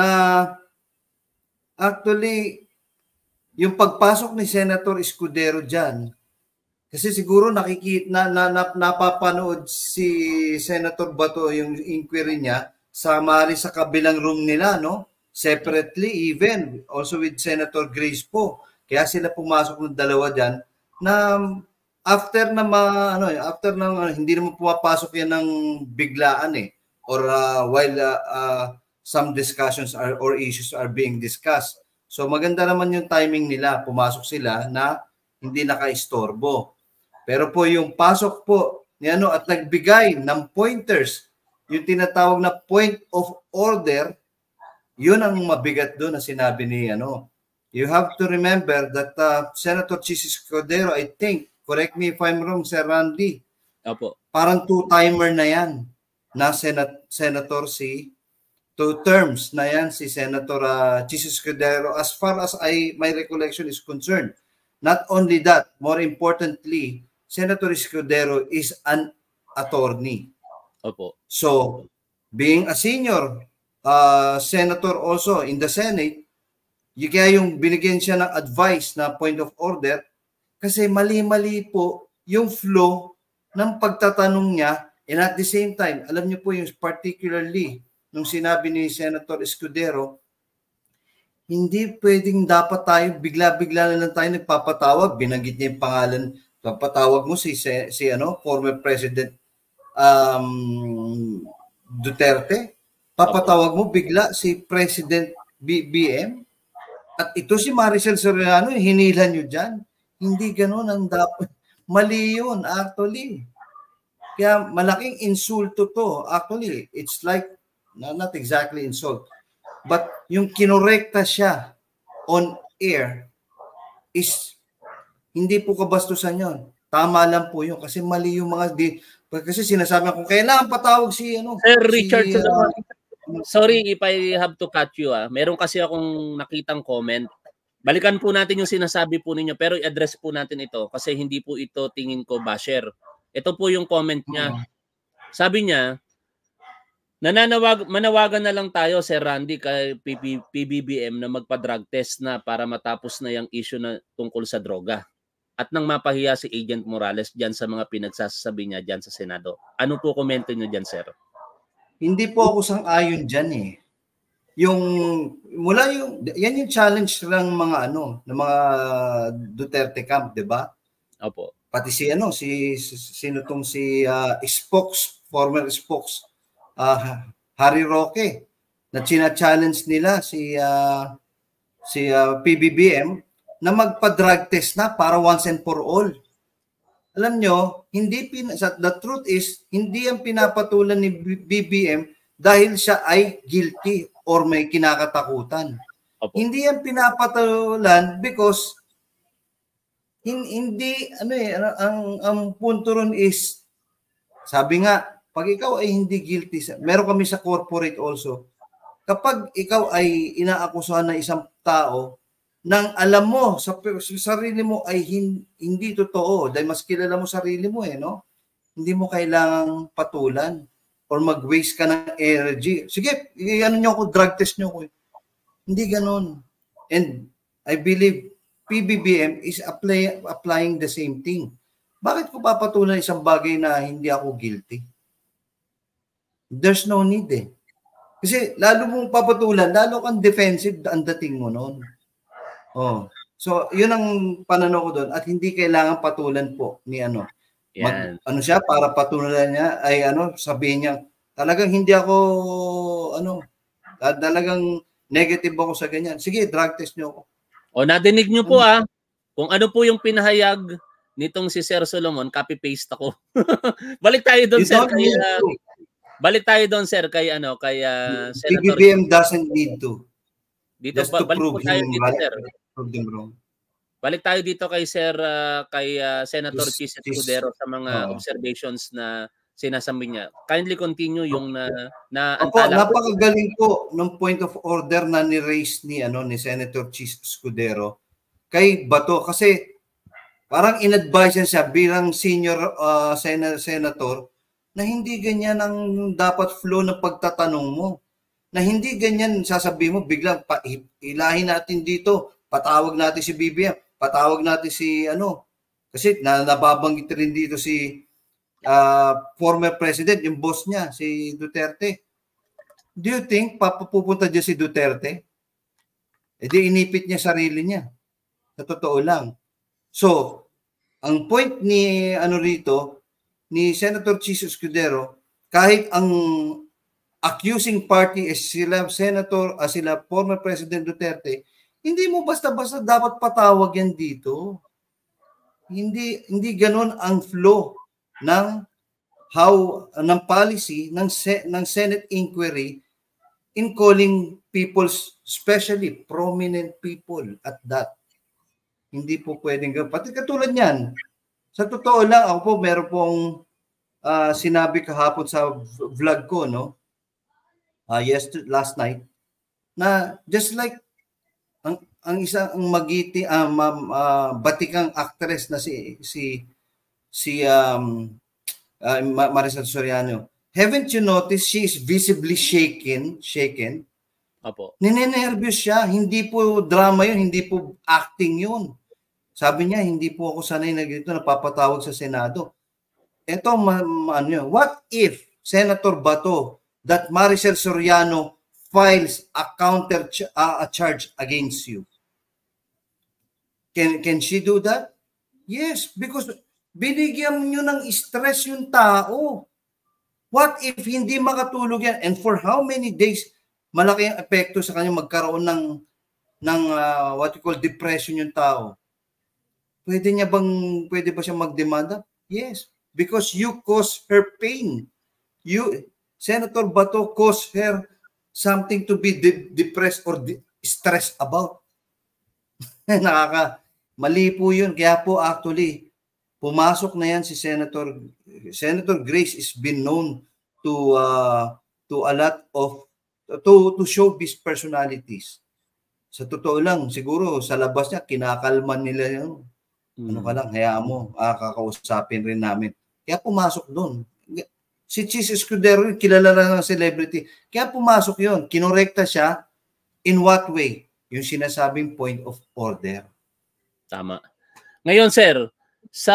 actually yung pagpasok ni Senator Escudero dyan, kasi siguro nakikita na, na, na napapanood si Senator Bato yung inquiry niya sa mari sa kabilang room nila, no, separately, even also with Senator Grace po. Kaya sila pumasok ng dalawa dyan na after na ma, ano, after na uh, hindi naman pumapasok yan ng biglaan eh, or uh, while uh, uh, some discussions are or issues are being discussed. So maganda naman yung timing nila, pumasok sila na hindi naka-istorbo. Pero po yung pasok po ni ano at nagbigay ng pointers, yung tinatawag na point of order, yun ang mabigat doon na sinabi ni ano. You have to remember that uh, Senator Chis Escudero, I think, correct me if I'm wrong, Sir Randy, Opo. parang two-timer na yan na senat- Senator si two terms na yan si Senator uh, Chis Escudero as far as I my recollection is concerned. Not only that, more importantly, Senator Escudero is an attorney. Opo. So, being a senior uh, senator also in the Senate, y- kaya yung binigyan siya ng advice na point of order kasi mali-mali po yung flow ng pagtatanong niya, and at the same time, alam niyo po yung particularly nung sinabi ni Senator Escudero, hindi pwedeng dapat tayo, bigla-bigla na lang tayo nagpapatawag. Binanggit niya yung pangalan, papatawag mo si, si, si ano, former President um, Duterte. Papatawag mo bigla si President B- BM. At ito si Maricel Soriano, hinila nyo dyan. Hindi ganun ang dapat. Mali yun, actually. Kaya malaking insulto to. Actually, it's like, not exactly insult, but yung kinorekta siya on air is hindi po kabastusan yun. Tama lang po yun kasi mali yung mga di, kasi sinasabi ko kailangan patawag si ano Sir Richard si, Solomon. uh, Sorry if I have to cut you ah. Meron kasi akong nakitang comment. Balikan po natin yung sinasabi po ninyo pero i-address po natin ito kasi hindi po ito tingin ko basher. Ito po yung comment niya. Sabi niya, nananawag manawagan na lang tayo Sir Randy kay P B B M na magpa-drug test na para matapos na yung issue na tungkol sa droga. At nang mapahiya si Agent Morales diyan sa mga pinagsasabi niya diyan sa Senado. Ano po komento niyo diyan, sir? Hindi po ako sang-ayon diyan eh. Yung mula yung yan yung challenge ng mga ano, ng mga Duterte camp, 'di ba? Opo. Pati si ano, si sino tong si uh, spokes, former spokes uh, Harry Roque na china-challenge nila si uh, si uh, P B B M na magpa-drug test na para once and for all. Alam nyo, hindi pin the truth is, hindi ang pinapatulan ni B B M dahil siya ay guilty or may kinakatakutan. Opo. Hindi ang pinapatulan because hin, hindi, ano eh, ang, ang punto ron is, sabi nga, pag ikaw ay hindi guilty, meron kami sa corporate also, kapag ikaw ay inaakusahan ng isang tao, nang alam mo sa, sa sarili mo ay hin, hindi totoo dahil mas kilala mo sarili mo eh, no? Hindi mo kailangang patulan or mag-waste ka ng energy. Sige, ano nyo ako, drug test nyo ko. Hindi ganon. And I believe P B B M is apply, applying the same thing. Bakit ko papatulan isang bagay na hindi ako guilty? There's no need eh. Kasi lalo mong papatulan, lalo kang defensive ang dating mo noon. Oh. So, yun ang pananaw ko doon at hindi kailangan patulan po ni ano. Mag, ano siya para patulan niya ay ano, sabihin niya, talagang hindi ako ano, talagang negative ako sa ganyan. Sige, drug test niyo ako. O nadinig niyo po ah, kung ano po yung pinahayag nitong si Sir Solomon, copy-paste ako. Balik tayo doon sir kay uh, Balik tayo doon sir kay ano, kay uh, P B Senator B M doesn't need to. Dito Just ba, to balik prove po tayo him dito right, sir. prove them wrong. Balik tayo dito kay Sir uh, kay uh, Senator This- Chis this- Escudero sa mga Oo. observations na sinasabi niya. Kindly continue yung na na Opo, antala ko. napakagaling po ng point of order na ni-raise ni ano ni Senator Chis Escudero kay Bato kasi parang in-advise siya bilang senior uh, sen- senator na hindi ganyan ang dapat flow ng pagtatanong mo. Na hindi ganyan sasabihin mo biglang pa, ilahin natin dito, patawag natin si B B M, patawag natin si ano kasi na, nababanggit rin dito si uh, former president, yung boss niya, si Duterte. Do you think papupunta dyan si Duterte? E di inipit niya sarili niya. Sa totoo lang. So, ang point ni ano rito, ni Senator Chis Escudero, kahit ang accusing party is sila Senator, uh, sila former President Duterte, hindi mo basta-basta dapat patawag yan dito. Hindi hindi ganoon ang flow ng how ng policy ng ng Senate inquiry in calling people, especially prominent people at that. Hindi po pwedeng ganoon. Pati katulad niyan. Sa totoo lang, ako po meron pong uh, sinabi kahapon sa vlog ko, no? Uh, yesterday, last night, na just like ang ang isa ang magiti um, um, uh, batikang actress na si si si um uh, Maricel Soriano, haven't you noticed she is visibly shaken shaken Opo. Ninenervyos siya, hindi po drama yun, hindi po acting yun. Sabi niya, hindi po ako sanay na ganito napapatawag sa Senado. Ito ma, ma, ano yun, what if Senator Bato that Maricel Soriano files a counter ch- uh, a charge against you? Can can she do that? Yes, because binigyan niyo ng stress yung tao. What if hindi makatulog yan? And for how many days malaki ang epekto sa kanya magkaroon ng ng uh, what you call depression yung tao, pwede niya bang, pwede ba siya magdemanda? Yes, because you caused her pain. You, Senator Bato caused her something to be de- depressed or de- stressed about. Nakaka, mali po yun. Kaya po actually, pumasok na yan si Senator, Senator Grace is been known to, uh, to a lot of, to, to showbiz personalities. Sa totoo lang, siguro sa labas niya, kinakalman nila yun. Ano ka lang, hayaan mo, ah, kakausapin rin namin. Kaya pumasok doon. Si Chis Escudero, kilala lang ng celebrity. Kaya pumasok yun. Kinorekta siya. In what way? Yung sinasabing point of order. Tama. Ngayon, sir, sa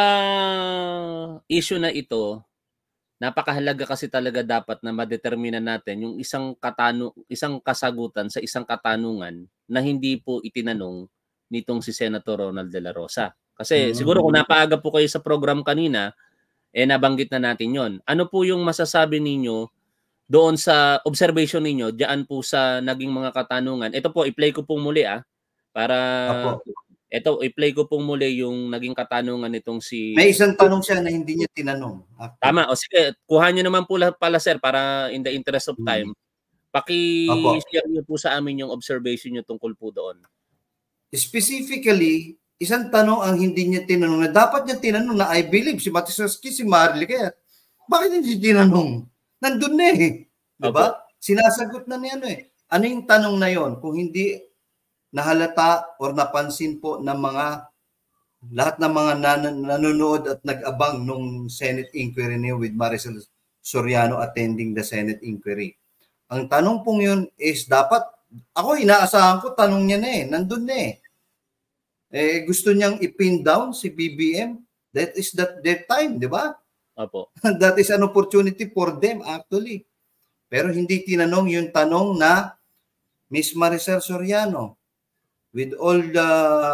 issue na ito, napakahalaga kasi talaga dapat na madetermina natin yung isang katanu isang kasagutan sa isang katanungan na hindi po itinanong nitong si Senator Ronald De La Rosa. Kasi mm-hmm. siguro kung napaaga po kayo sa program kanina, eh nabanggit na natin yon. Ano po yung masasabi ninyo doon sa observation ninyo diyan po sa naging mga katanungan? Ito po, i-play ko pong muli ah. Para, Apo. Ito, i-play ko pong muli yung naging katanungan nitong si... May isang tanong siya na hindi niya tinanong. Apo. Tama. O sige, kuha nyo naman po pala sir para in the interest of time. Paki-share nyo po sa amin yung observation nyo tungkol po doon. Specifically, isang tanong ang hindi niya tinanong na dapat niya tinanong na I believe si Matisoski, si Marley, kaya bakit hindi tinanong? Nandun na eh. Diba? Sinasagot na niya ano eh. Ano yung tanong na yon? Kung hindi nahalata or napansin po ng mga lahat ng mga nan- nanonood at nag-abang nung Senate inquiry niyo with Maricel Soriano attending the Senate inquiry. Ang tanong pong yun is dapat, ako inaasahan ko, tanong niya na eh, nandun na eh. Eh, gusto niyang i-pin down si B B M. That is that their time, di ba? Opo. That is an opportunity for them actually. Pero hindi tinanong yung tanong na Miss Maricel Soriano, with all the,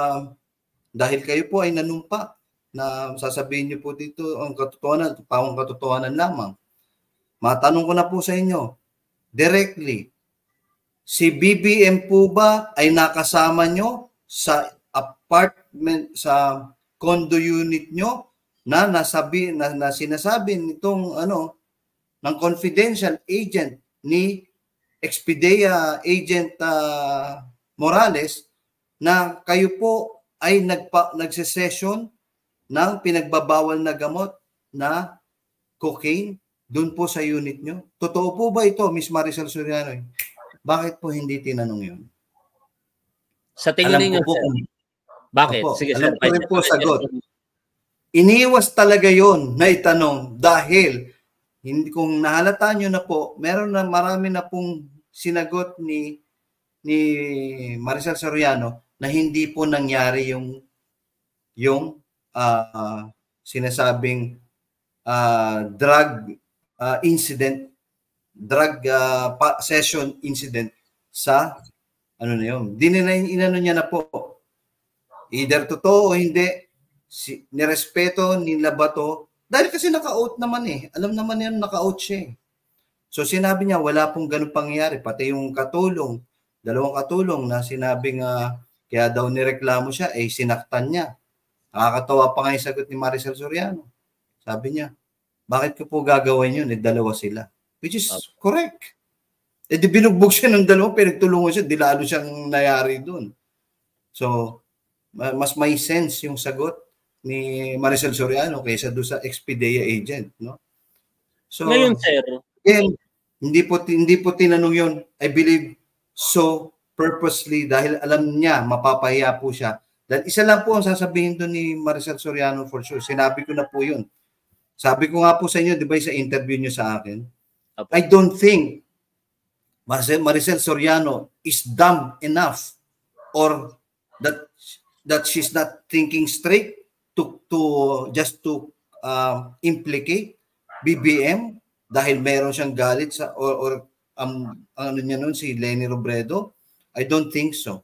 dahil kayo po ay nanumpa na sasabihin niyo po dito ang katotohanan, pawang katotohanan lamang. Matanong ko na po sa inyo, directly, si B B M po ba ay nakasama nyo sa apartment, sa condo unit nyo na nasabi na, na sinasabi nitong ano ng confidential agent ni Expedea agent uh, Morales na kayo po ay nagpa, nagse-session ng pinagbabawal na gamot na cocaine doon po sa unit nyo. Totoo po ba ito, Miss Maricel Soriano? Bakit po hindi tinanong yun? Sa tingin niyo po, kung, bakit? Opo, sige, alam sir, ko rin po sagot. Iniwas talaga yon na itanong dahil hindi, kung nahalata nyo na po, meron na marami na pong sinagot ni ni Maricel Soriano na hindi po nangyari yung yung uh, sinasabing uh, drug uh, incident, drug uh, session incident sa ano na yun. Di na inano niya na po. Either totoo o hindi, si, nirespeto nila ba to? Dahil kasi naka-out naman eh. Alam naman yan, naka-out siya eh. So sinabi niya, wala pong ganun pangyayari. Pati yung katulong, dalawang katulong na sinabing uh, kaya daw nireklamo siya, eh sinaktan niya. Nakakatawa pa nga yung sagot ni Maricel Soriano. Sabi niya, bakit ko po gagawin yun? Eh, dalawa sila. Which is okay. Correct. Eh di binugbog siya ng dalawa, pinagtulungan siya, di lalo siyang nayari doon. So, mas may sense yung sagot ni Maricel Soriano kaysa doon sa Expedea agent, no? So, ngayon, sir, again, hindi po hindi po tinanong yun. I believe so purposely dahil alam niya mapapahiya po siya. Dahil isa lang po ang sasabihin doon ni Maricel Soriano for sure. Sinabi ko na po yun. Sabi ko nga po sa inyo, di ba, sa interview niyo sa akin, okay. I don't think Maricel, Maricel Soriano is dumb enough or that that she's not thinking straight to to just to uh, implicate B B M dahil meron siyang galit sa or, or um, ano niya noon si Leni Robredo. I don't think so.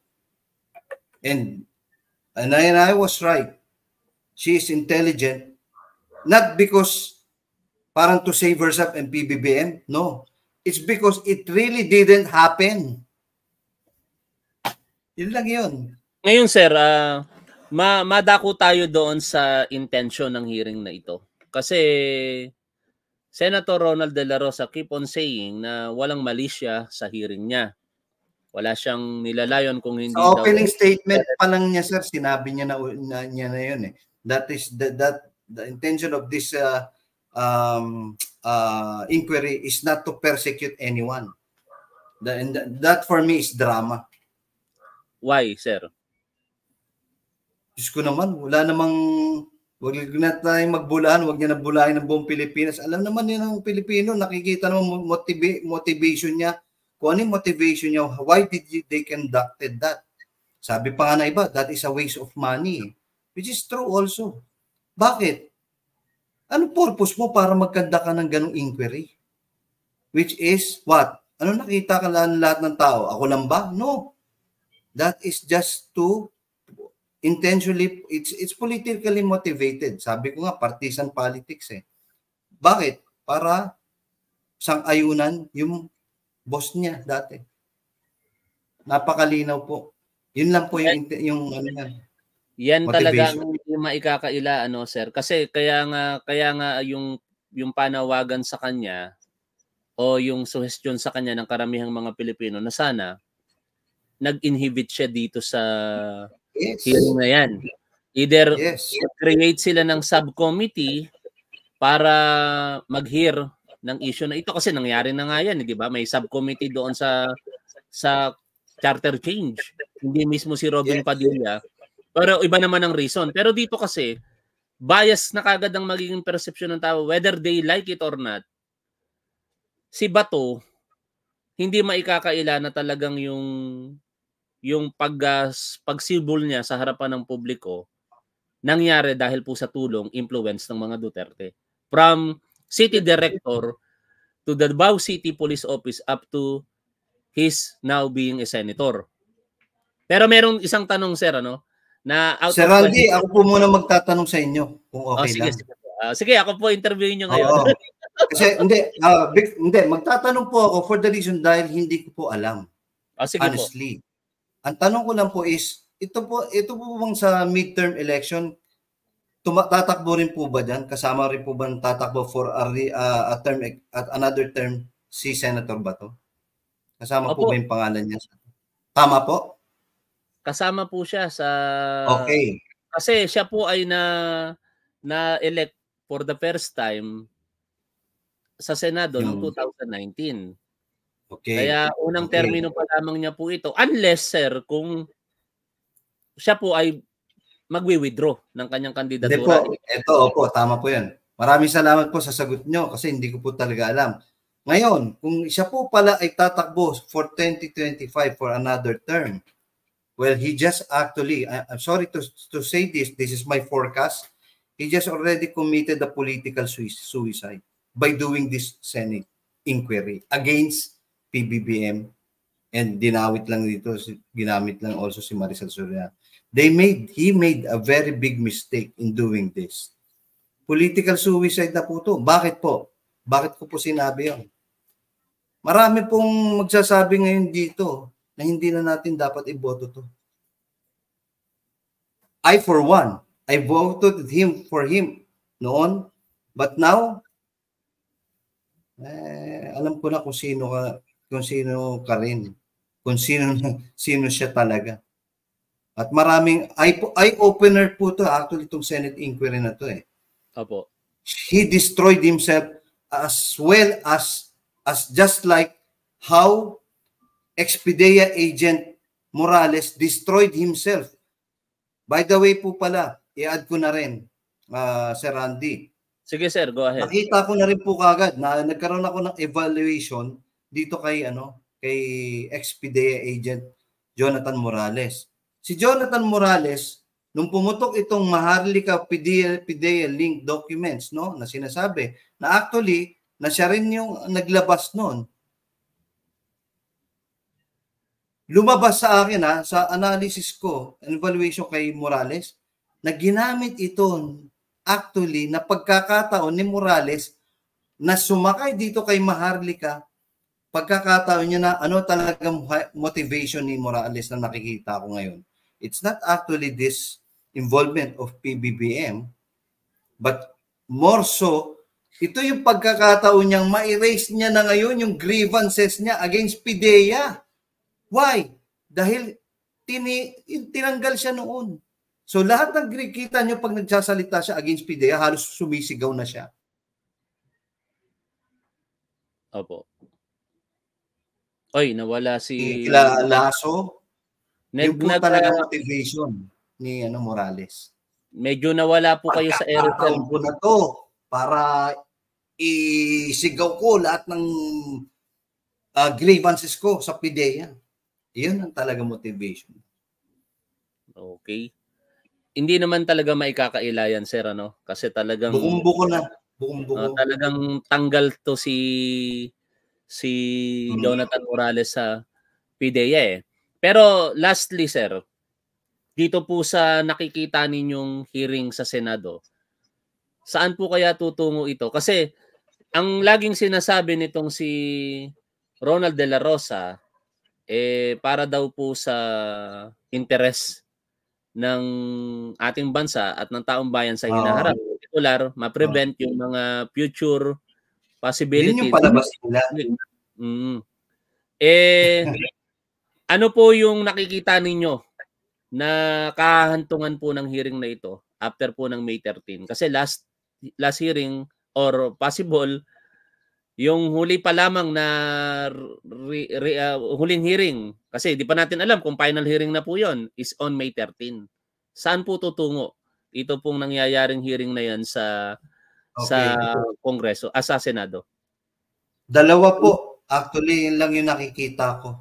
And and I, and I was right. She is intelligent, not because parang to save herself and P B B M. No, it's because it really didn't happen. Yun lang yun. Ngayon sir, uh, ma madako tayo doon sa intention ng hearing na ito. Kasi Senator Ronald De La Rosa keep on saying na walang mali siya sa hearing niya. Wala siyang nilalayon kung hindi sa opening daw, statement pa lang niya sir, sinabi niya na, na niya na yun eh. That is the, that the intention of this uh, um, uh, inquiry is not to persecute anyone. The, and that for me is drama. Why, sir? Diyos ko naman, wala namang, wag na tayong magbulahan, wag niya na bulahin ng buong Pilipinas. Alam naman yun ng Pilipino, nakikita naman motiva motivation niya. Kung ano yung motivation niya, why did you, they conducted that? Sabi pa nga na iba, that is a waste of money. Which is true also. Bakit? Ano purpose mo para magkanda ka ng ganong inquiry? Which is, what? Ano nakita ka lang lahat ng tao? Ako lang ba? No. That is just to intentionally, it's it's politically motivated. Sabi ko nga, partisan politics eh. Bakit? Para sang-ayunan yung boss niya dati. Napakalinaw po. Yun lang po yung, yung ano yan. Yan Motivation. talaga ang hindi maikakaila, ano, sir. Kasi kaya nga, kaya nga yung, yung panawagan sa kanya o yung suggestion sa kanya ng karamihang mga Pilipino na sana nag-inhibit siya dito sa Yes. hearing na yan. Either Yes. create sila ng subcommittee para mag-hear ng issue na ito kasi nangyari na nga yan, di ba? May subcommittee doon sa sa charter change. Hindi mismo si Robin Yes. Padilla. Pero iba naman ang reason. Pero dito kasi bias na kagad ang magiging perception ng tao whether they like it or not. Si Bato hindi maikakaila na talagang yung yung pag uh, pagsibol niya sa harapan ng publiko nangyari dahil po sa tulong, influence ng mga Duterte. From city director to the Davao City Police Office up to his now being a senator. Pero merong isang tanong, sir, ano? Na out Sir of Randy, ako po muna magtatanong sa inyo kung okay oh, sige, lang. sige. Uh, sige, ako po interviewin nyo ngayon. Oo. Kasi hindi, uh, big, hindi, magtatanong po ako for the reason dahil hindi ko po alam. Oh, sige honestly. Po. Ang tanong ko lang po is, ito po, ito po bang sa midterm election, tatakbo rin po ba dyan? Kasama rin po ba ng tatakbo for a, uh, a term, at another term, si Senator Bato? Kasama Opo. po ba yung pangalan niya? Tama po? Kasama po siya sa... Okay. Kasi siya po ay na na-elect for the first time sa Senado Yung... noong two thousand nineteen. Okay. Kaya unang okay. termino pa lamang niya po ito. Unless, sir, kung siya po ay magwi-withdraw ng kanyang kandidatura. Hindi po. Ito, opo, tama po yan. Maraming salamat po sa sagot nyo kasi hindi ko po talaga alam. Ngayon, kung siya po pala ay tatakbo for twenty twenty-five for another term, well, he just actually, I, I'm sorry to, to say this, this is my forecast, he just already committed a political suicide by doing this Senate inquiry against P B B M, and dinawit lang dito, ginamit lang also si Maricel Soriano. They made, he made a very big mistake in doing this. Political suicide na po to. Bakit po? Bakit ko po sinabi yun? Marami pong magsasabi ngayon dito na hindi na natin dapat iboto to. I, for one, I voted him for him noon, but now, eh, alam ko na kung sino ka, kung sino ka rin, kung sino, sino siya talaga. At maraming eye-opener po to, actually itong Senate inquiry na to eh. Opo. He destroyed himself as well as, as just like how Expedia agent Morales destroyed himself. By the way po pala, i-add ko na rin, uh, Sir Randy. Sige sir, go ahead. Nakita ko na rin po kagad na nagkaroon ako ng evaluation dito kay ano, kay Expedia agent Jonathan Morales. Si Jonathan Morales, nung pumutok itong Maharlika P D A link documents, no, na sinasabi, na actually, na siya rin yung naglabas noon. Lumabas sa akin ha, sa analysis ko, evaluation kay Morales, na ginamit ito actually na pagkakataon ni Morales na sumakay dito kay Maharlika pagkakataon niya na ano talagang motivation ni Morales na nakikita ko ngayon. It's not actually this involvement of P B B M, but more so, ito yung pagkakataon niyang ma-erase niya na ngayon yung grievances niya against PIDEA. Why? Dahil tini, tinanggal siya noon. So lahat ng kita niyo pag nagsasalita siya against PIDEA, halos sumisigaw na siya. Opo. Oy, nawala si Kila Lasso. Nag, Yung po nag, talaga uh, motivation ni ano Morales. medyo nawala po kayo sa air. Pagkakataon ko na to para isigaw ko lahat ng uh, grievances ko sa PIDEA. Yun ang talaga motivation. Okay. Hindi naman talaga maikakailayan, sir, ano? Kasi talagang Buong-buko na. Buong-buko. uh, talagang tanggal to si si Hmm. Jonathan Morales sa PIDEA eh. Pero lastly, sir, dito po sa nakikita ninyong hearing sa Senado, saan po kaya tutungo ito? Kasi ang laging sinasabi nitong si Ronald De La Rosa, eh para daw po sa interes ng ating bansa at ng taong bayan sa hinaharap. Oo. Particular, ma-prevent yung mga future possibilities. Yun yung palabas nila. Mm. Eh, ano po yung nakikita ninyo na kahantungan po ng hearing na ito after po ng May thirteenth? Kasi last last hearing or possible yung huli pa lamang na re, re, uh, huling hearing, kasi di pa natin alam kung final hearing na po yon, is on May thirteenth. Saan po tutungo ito pong nangyayaring hearing na yan sa Okay. sa Kongreso, ah, sa Senado? Dalawa po. Actually, yun lang yung nakikita ko.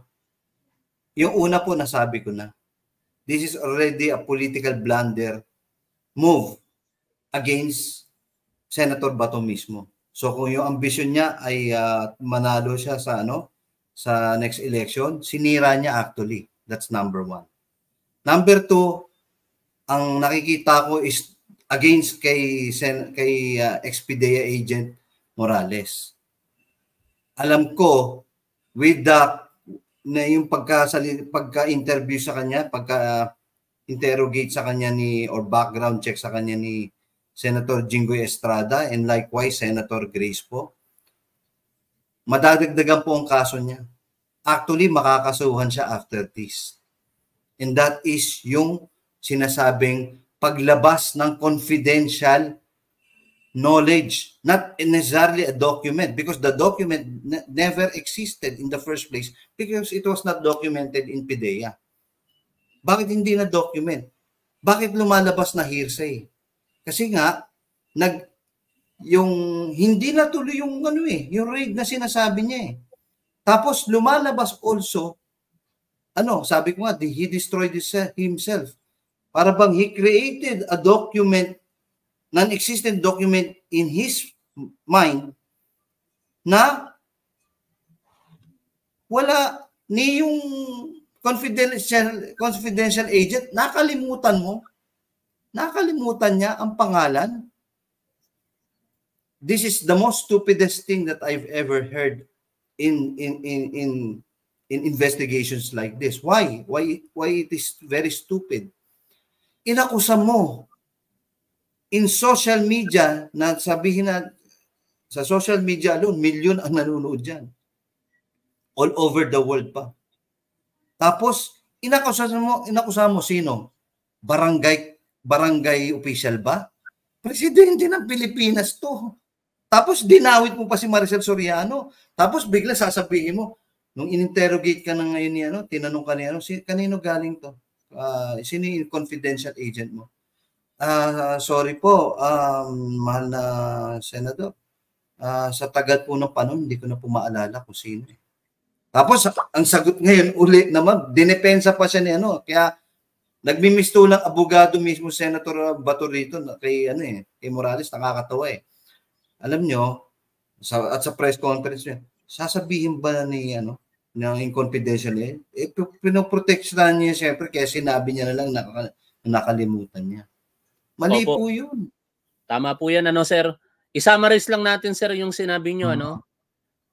Yung una po, nasabi ko na. This is already a political blunder move against Senator Bato mismo. So kung yung ambisyon niya ay uh, manalo siya sa ano sa next election, sinira niya actually. That's number one. Number two, ang nakikita ko is against kay Sen kay uh, ex-PIDEA agent Morales. Alam ko with the na yung pagka pagka-interview sa kanya, pagka-interrogate sa kanya ni or background check sa kanya ni Senator Jinggoy Estrada and likewise Senator Grace po, madadagdagan po ang kaso niya. Actually, makakasuhan siya after this. And that is yung sinasabing paglabas ng confidential knowledge, not necessarily a document, because the document ne- never existed in the first place because it was not documented in PIDEA. Bakit hindi na document? Bakit lumalabas na hearsay? Kasi nga, nag, yung hindi natuloy yung ano eh, yung raid na sinasabi niya eh. Tapos lumalabas also, ano, sabi ko nga, he destroyed himself. Para bang he created a document, non-existent document in his mind na wala ni yung confidential confidential agent, nakalimutan mo. Nakalimutan niya ang pangalan. This is the most stupidest thing that I've ever heard in in in in in investigations like this. Why? Why why it is very stupid? Inakusa mo in social media na sabihin na sa social media alone, milyon ang nanonood dyan. All over the world pa. Tapos, inakusa mo, inakusa mo sino? Barangay, barangay official ba? Presidente ng Pilipinas to. Tapos, dinawit mo pa si Maricel Soriano. Tapos, bigla sasabihin mo, nung in-interrogate ka na ngayon ni ano, tinanong ka ni ano, si, kanino galing to? Uh, sino yung confidential agent mo? Uh, sorry po, um, mahal na senador. Uh, sa tagal po ng panahon, hindi ko na po maalala kung sino. Tapos, ang sagot ngayon, uli naman, dinepensa pa siya ni ano. Kaya, nagmimistulang abogado mismo Senator Bato rito kay, ano eh, kay Morales, nakakatawa eh. Alam nyo, sa, at sa press conference niya, sasabihin ba ni, ano, ng confidential eh, eh pinoproteksyonan niya siyempre kaya sinabi niya na lang na nakalimutan niya. Mali Opo. po yun. Tama po yan, ano, sir. I-summarize lang natin, sir, yung sinabi nyo, hmm. ano.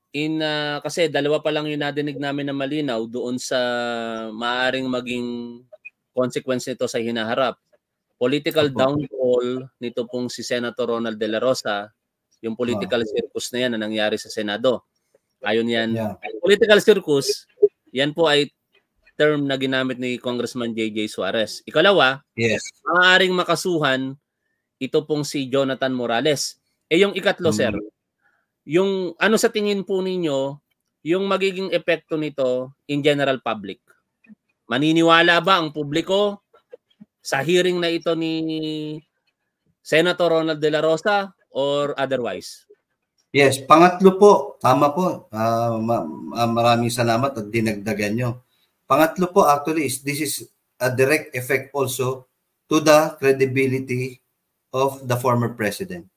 in uh, kasi dalawa pa lang yung nadinig namin na malinaw doon sa maaring maging consequence nito sa hinaharap. Political Opo. downfall nito pong si Senator Ronald De La Rosa, yung political circus na yan na nangyari sa Senado. Ayon yan, Yeah. political circus, yan po ay term na ginamit ni Congressman J J Suarez. Ikalawa, Yes. maaaring makasuhan ito pong si Jonathan Morales. Eh yung ikatlo, Mm. sir, yung ano sa tingin po ninyo, yung magiging epekto nito in general public? Maniniwala ba ang publiko sa hearing na ito ni Senator Ronald De La Rosa or otherwise? Yes, pangatlo po, tama po. Ah, ma- ma- maraming salamat at dinagdagan nyo. Pangatlo po actually is this is a direct effect also to the credibility of the former president.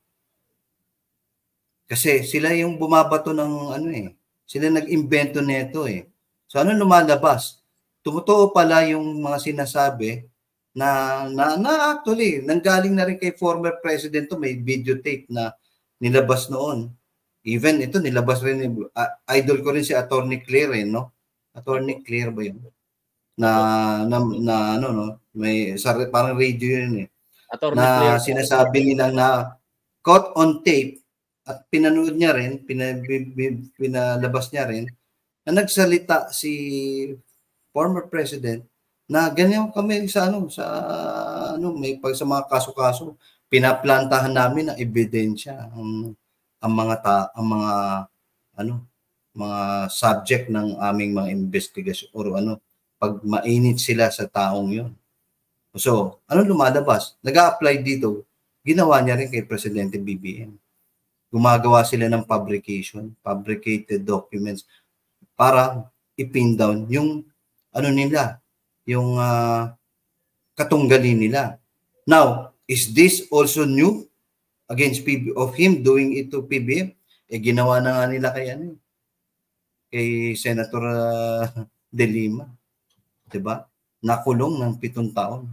Kasi sila yung bumabato ng ano eh. Sila nag-imbento nito eh. So ano lumalabas? Tumutuo pala yung mga sinasabi na, na, na actually nanggaling na rin kay former president to, may videotape na nilabas noon. Even ito nilabas rin, uh, idol ko rin si Attorney Claire eh, no? Attorney Claire ba yun? Na, na, na ano no, may sa, parang radio yun eh. Attorney Na Claire, sinasabi nilang na caught on tape at pinanood niya rin, pina, pinalabas niya rin, na nagsalita si former president na ganyan kami sa ano sa ano may pag sa mga kaso-kaso pinaplantahan namin ng ebidensya ang ang mga ta, ang mga ano mga subject ng aming mga investigation or ano pag mainit sila sa taong yon. So, ano lumalabas? Nag-a-apply dito. Ginawa niya rin kay Presidente B B M. Gumagawa sila ng fabrication, fabricated documents para ipin down yung ano nila, yung uh, katunggali nila. Now, is this also new against P B of him doing it to P B M? Eh ginawa na nga nila kay ano, kay Senator uh, De Lima, 'di ba? Nakulong ng pitong taon.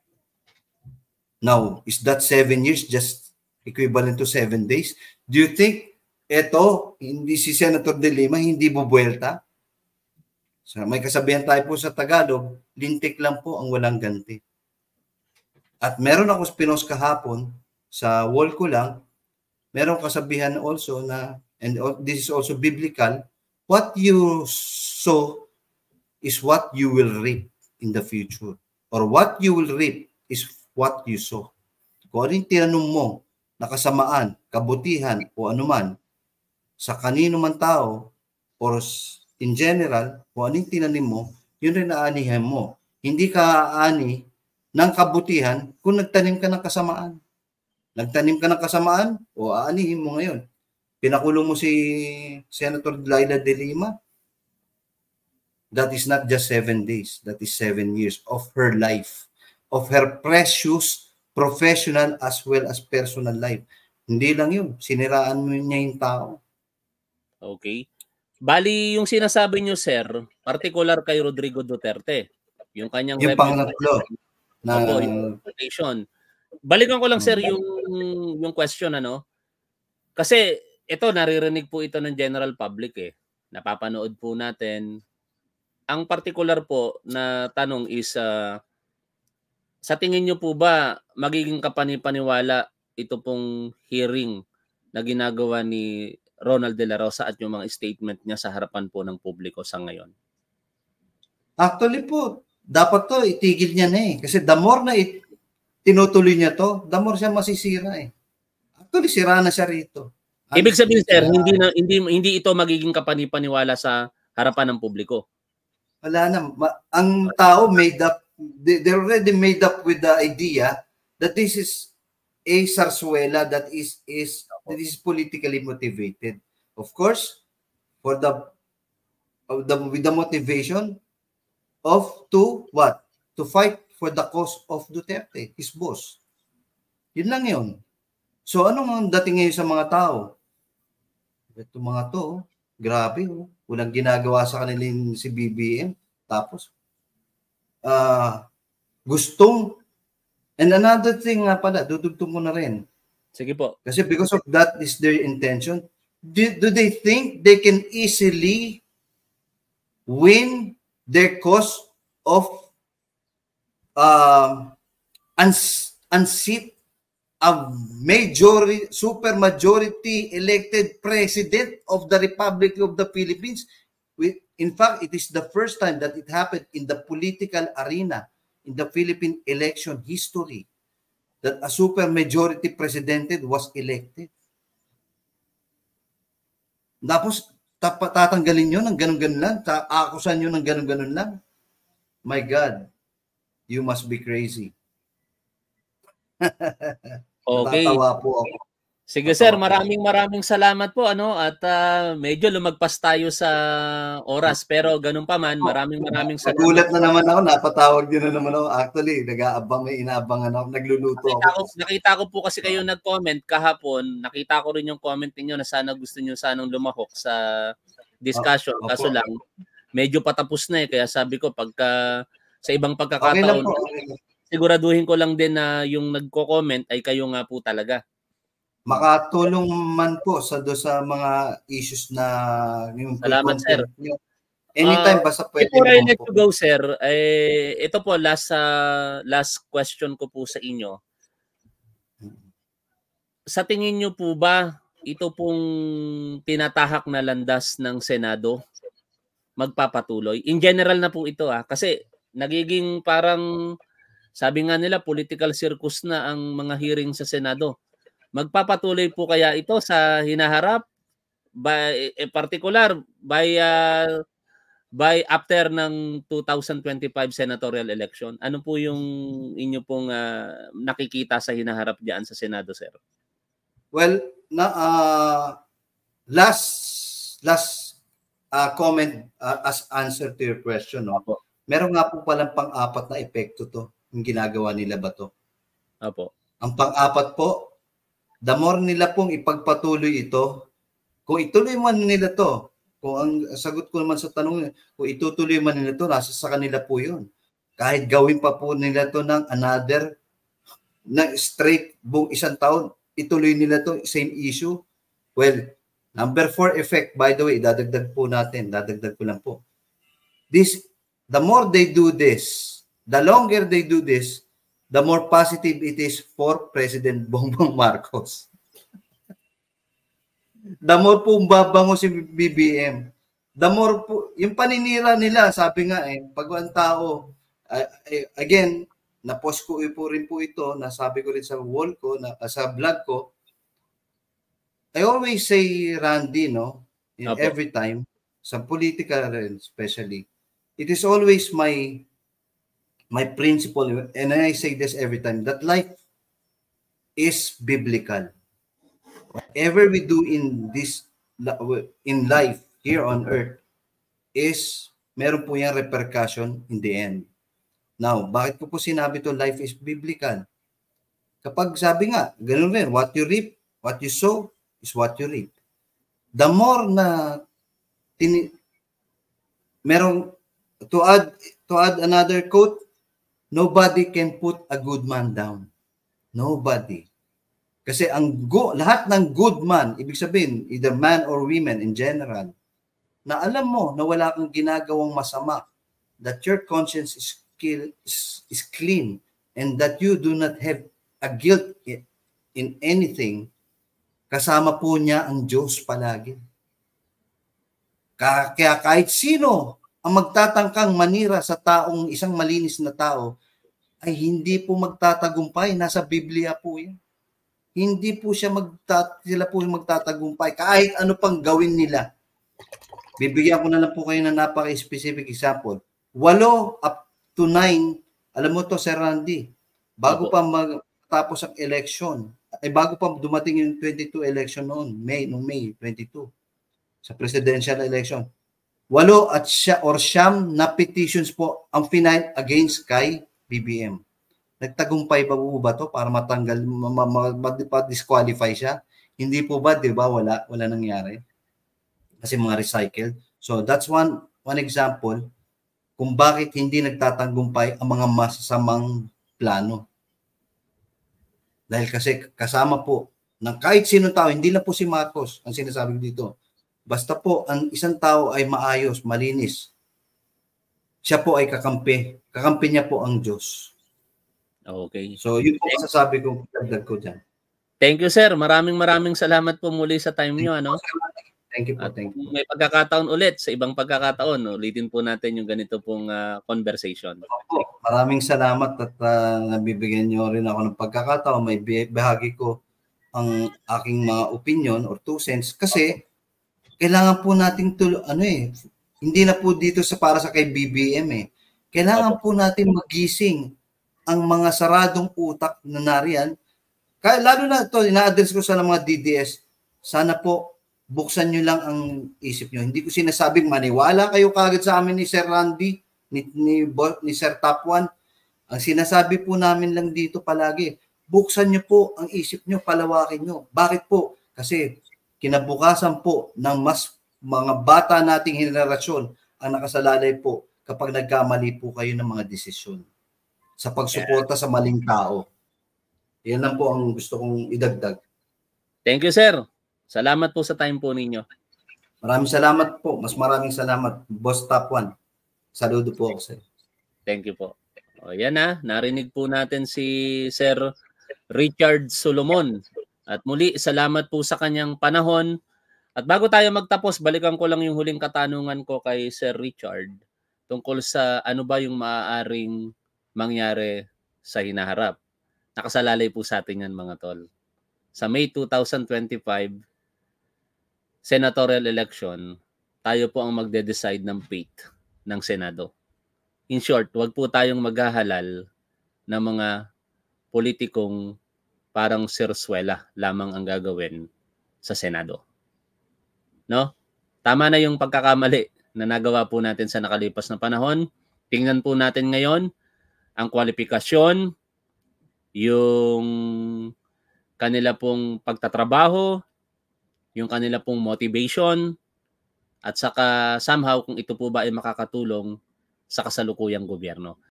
Now, is that seven years just equivalent to seven days? Do you think eto hindi si Senator De Lima hindi bubuelta? So, may kasabihan tayo po sa Tagalog, lintik lang po ang walang ganti. At meron ako pinost kahapon, sa wall ko lang, meron kasabihan also na, and this is also biblical, what you sow is what you will reap in the future. Or what you will reap is what you sow. Kung anong tinanong mo na kasamaan, kabutihan, o anuman, sa kanino man tao, or in general, kung anong tinanim mo, yun rin aanihan mo. Hindi ka aani ng kabutihan kung nagtanim ka ng kasamaan. Nagtanim ka ng kasamaan, o aanihin mo ngayon. Pinakulong mo si Senator Laila De Lima, that is not just seven days, that is seven years of her life, of her precious professional as well as personal life. Hindi lang yun, siniraan mo niya yung tao. Okay. Bali, yung sinasabi nyo, sir, particular kay Rodrigo Duterte, yung kanyang Yung pangatlo na Opo, yung reputation. Balikan ko lang, sir, yung yung question, ano? Kasi ito, naririnig po ito ng general public eh. Napapanood po natin. Ang particular po na tanong is, uh, sa tingin nyo po ba magiging kapanipaniwala ito pong hearing na ginagawa ni Ronald De La Rosa at yung mga statement niya sa harapan po ng publiko sa ngayon? Actually po, dapat to itigil niya na eh. Kasi the more na it, tinutuloy niya to, the more siya masisira eh. Actually, sira na siya rito. Ibig sabihin, sir, hindi na hindi hindi ito magiging kapanipaniwala sa harapan ng publiko. Wala na. Ma- ang tao made up, they, they're already made up with the idea that this is a sarsuela that is is that is politically motivated. Of course, for the, of the with the motivation of to what? To fight for the cause of Duterte, his boss. Yun lang yun. So anong ang dating ngayon sa mga tao? Ito mga to, grabe, oh. Walang ginagawa sa kanila si B B M. Tapos, uh, gustong, and another thing nga pala, dudugtong ko na rin. Sige po. Kasi because of that is their intention, Do, do they think they can easily win their cause of um, uns, unseat a majority, super majority elected president of the Republic of the Philippines? We, in fact, it is the first time that it happened in the political arena, in the Philippine election history, that a super majority president was elected. Tapos, tatanggalin nyo ng ganun-ganun lang, akusan nyo ng ganun-ganun lang. My God, you must be crazy. Okay. Natatawa po ako. Sige sir, maraming maraming salamat po ano at uh, medyo lumagpas tayo sa oras pero ganun pa man, maraming maraming salamat. Nagulat na naman ako, napatawag din na naman ako. Actually, nag-aabang, may inaabangan ako, nagluluto nakita ako. Ko, nakita ko po kasi kayo nag-comment kahapon, nakita ko rin yung comment niyo na sana gusto niyo sanang lumahok sa discussion. Opo. Kaso lang, medyo patapos na eh, kaya sabi ko pagka sa ibang Okay pagkakataon, lang po. Okay. siguraduhin ko lang din na yung nagko-comment ay kayo nga po talaga. Makatulong man po sa do sa mga issues na yung salamat sir. Nyo. Anytime uh, basta pwede. Before I let you go sir, eh, ito po last uh, last question ko po sa inyo. Sa tingin niyo po ba ito pong tinatahak na landas ng Senado magpapatuloy? In general na po ito ah, kasi nagiging parang sabi nga nila political circus na ang mga hearing sa Senado. Magpapatuloy po kaya ito sa hinaharap by in particular by uh, by after ng two thousand twenty-five senatorial election? Ano po yung inyo pong uh, nakikita sa hinaharap diyan sa Senado, sir? Well, na uh, last last uh, comment uh, as answer to your question, no. Apo. Meron nga po palang pang-apat na epekto to, yung ginagawa nila ba to? Apo. Ang pang-apat po, the more nila pong ipagpatuloy ito, kung ituloy man nila to, kung ang sagot ko naman sa tanong, kung itutuloy man nila to, nasa sa kanila po yun. Kahit gawin pa po nila to ng another, na straight buong isang taon, ituloy nila to, same issue. Well, number four effect, by the way, dadagdag po natin, dadagdag ko lang po. This, the more they do this, the longer they do this, the more positive it is for President Bongbong Marcos. The more po babango si B B M. The more po, yung paninira nila, sabi nga eh, pag ang tao, uh, again, na-post ko po rin po ito, nasabi ko rin sa wall ko, na, uh, sa vlog ko, I always say, Randy, no, in Apo. every time, sa political rin especially, it is always my my principle, and I say this every time, that life is biblical. Whatever we do in this, in life, here on earth, is, meron po yung repercussion in the end. Now, bakit ko po sinabi to life is biblical? Kapag sabi nga, ganun rin, what you reap, what you sow, is what you reap. The more na, tini, merong, to add, to add another quote, nobody can put a good man down. Nobody. Kasi ang go, lahat ng good man, ibig sabihin, either man or women in general, na alam mo na wala kang ginagawang masama, that your conscience is, is, is clean, and that you do not have a guilt in, in anything, kasama po niya ang Diyos palagi. Kaya kahit sino ang magtatangkang manira sa taong isang malinis na tao, ay hindi po magtatagumpay. Nasa Biblia po yan. Hindi po siya magtat sila po yung magtatagumpay kahit ano pang gawin nila. Bibigyan ko na lang po kayo ng napaka-specific example. Walo up to nine, alam mo to, Sir Randy, bago pa matapos ang election, ay bago pa dumating yung twenty-two election noon, May, noong May twenty-two, sa presidential election, walo at siya or siyam na petitions po ang final against kay B B M. Nagtagumpay pa po ba to para matanggal, ma-disqualify siya? Hindi po ba, di ba? Wala, wala nangyari. Kasi mga recycled. So that's one one example kung bakit hindi nagtatagumpay ang mga masasamang plano. Dahil kasi kasama po ng kahit sinong tao, hindi na po si Marcos ang sinasabi ko dito. Basta po ang isang tao ay maayos, malinis, siya po ay kakampi. Kakampi niya po ang Diyos. Okay. So, yun po masasabi ko, dagdag ko dyan. Thank you, sir. Maraming maraming salamat po muli sa time nyo. Ano? Thank you po, At thank you. kung may pagkakataon ulit, sa ibang pagkakataon, ulitin po natin yung ganito pong uh, conversation. Opo, maraming salamat at uh, nabibigyan niyo rin ako ng pagkakataon. May bahagi ko ang aking mga opinion or two cents kasi kailangan po nating tulo, ano eh, hindi na po dito sa para sa kay B B M eh. Kailangan po natin magising ang mga saradong utak na nariyan. Kaya lalo na ito, ina-address ko sa mga D D S, sana po buksan nyo lang ang isip nyo. Hindi ko sinasabing maniwala kayo kagad sa amin ni Sir Randy, ni, ni, ni Sir Top One. Ang sinasabi po namin lang dito palagi, buksan nyo po ang isip nyo, palawakin nyo. Bakit po? Kasi kinabukasan po ng mas mga bata nating henerasyon ang nakasalalay po kapag nagkamali po kayo ng mga desisyon sa pagsuporta sa maling tao. Yan lang po ang gusto kong idagdag. Thank you, sir. Salamat po sa time po ninyo. Maraming salamat po. Mas maraming salamat, Boss Top One. Saludo po ako sa iyo. Thank you po. O yan na, narinig po natin si Sir Richard Solomon. At muli, salamat po sa kanyang panahon. At bago tayo magtapos, balikan ko lang yung huling katanungan ko kay Sir Richard tungkol sa ano ba yung maaaring mangyari sa hinaharap. Nakasalalay po sa atin yan, mga tol. Sa May two thousand twenty-five, senatorial election, tayo po ang magde-decide ng fate ng Senado. In short, wag po tayong maghahalal ng mga politikong parang sirswela lamang ang gagawin sa Senado. No? Tama na yung pagkakamali na nagawa po natin sa nakalipas na panahon. Tingnan po natin ngayon ang kwalifikasyon, yung kanila pong pagtatrabaho, yung kanila pong motivation, at saka somehow kung ito po ba ay makakatulong sa kasalukuyang gobyerno.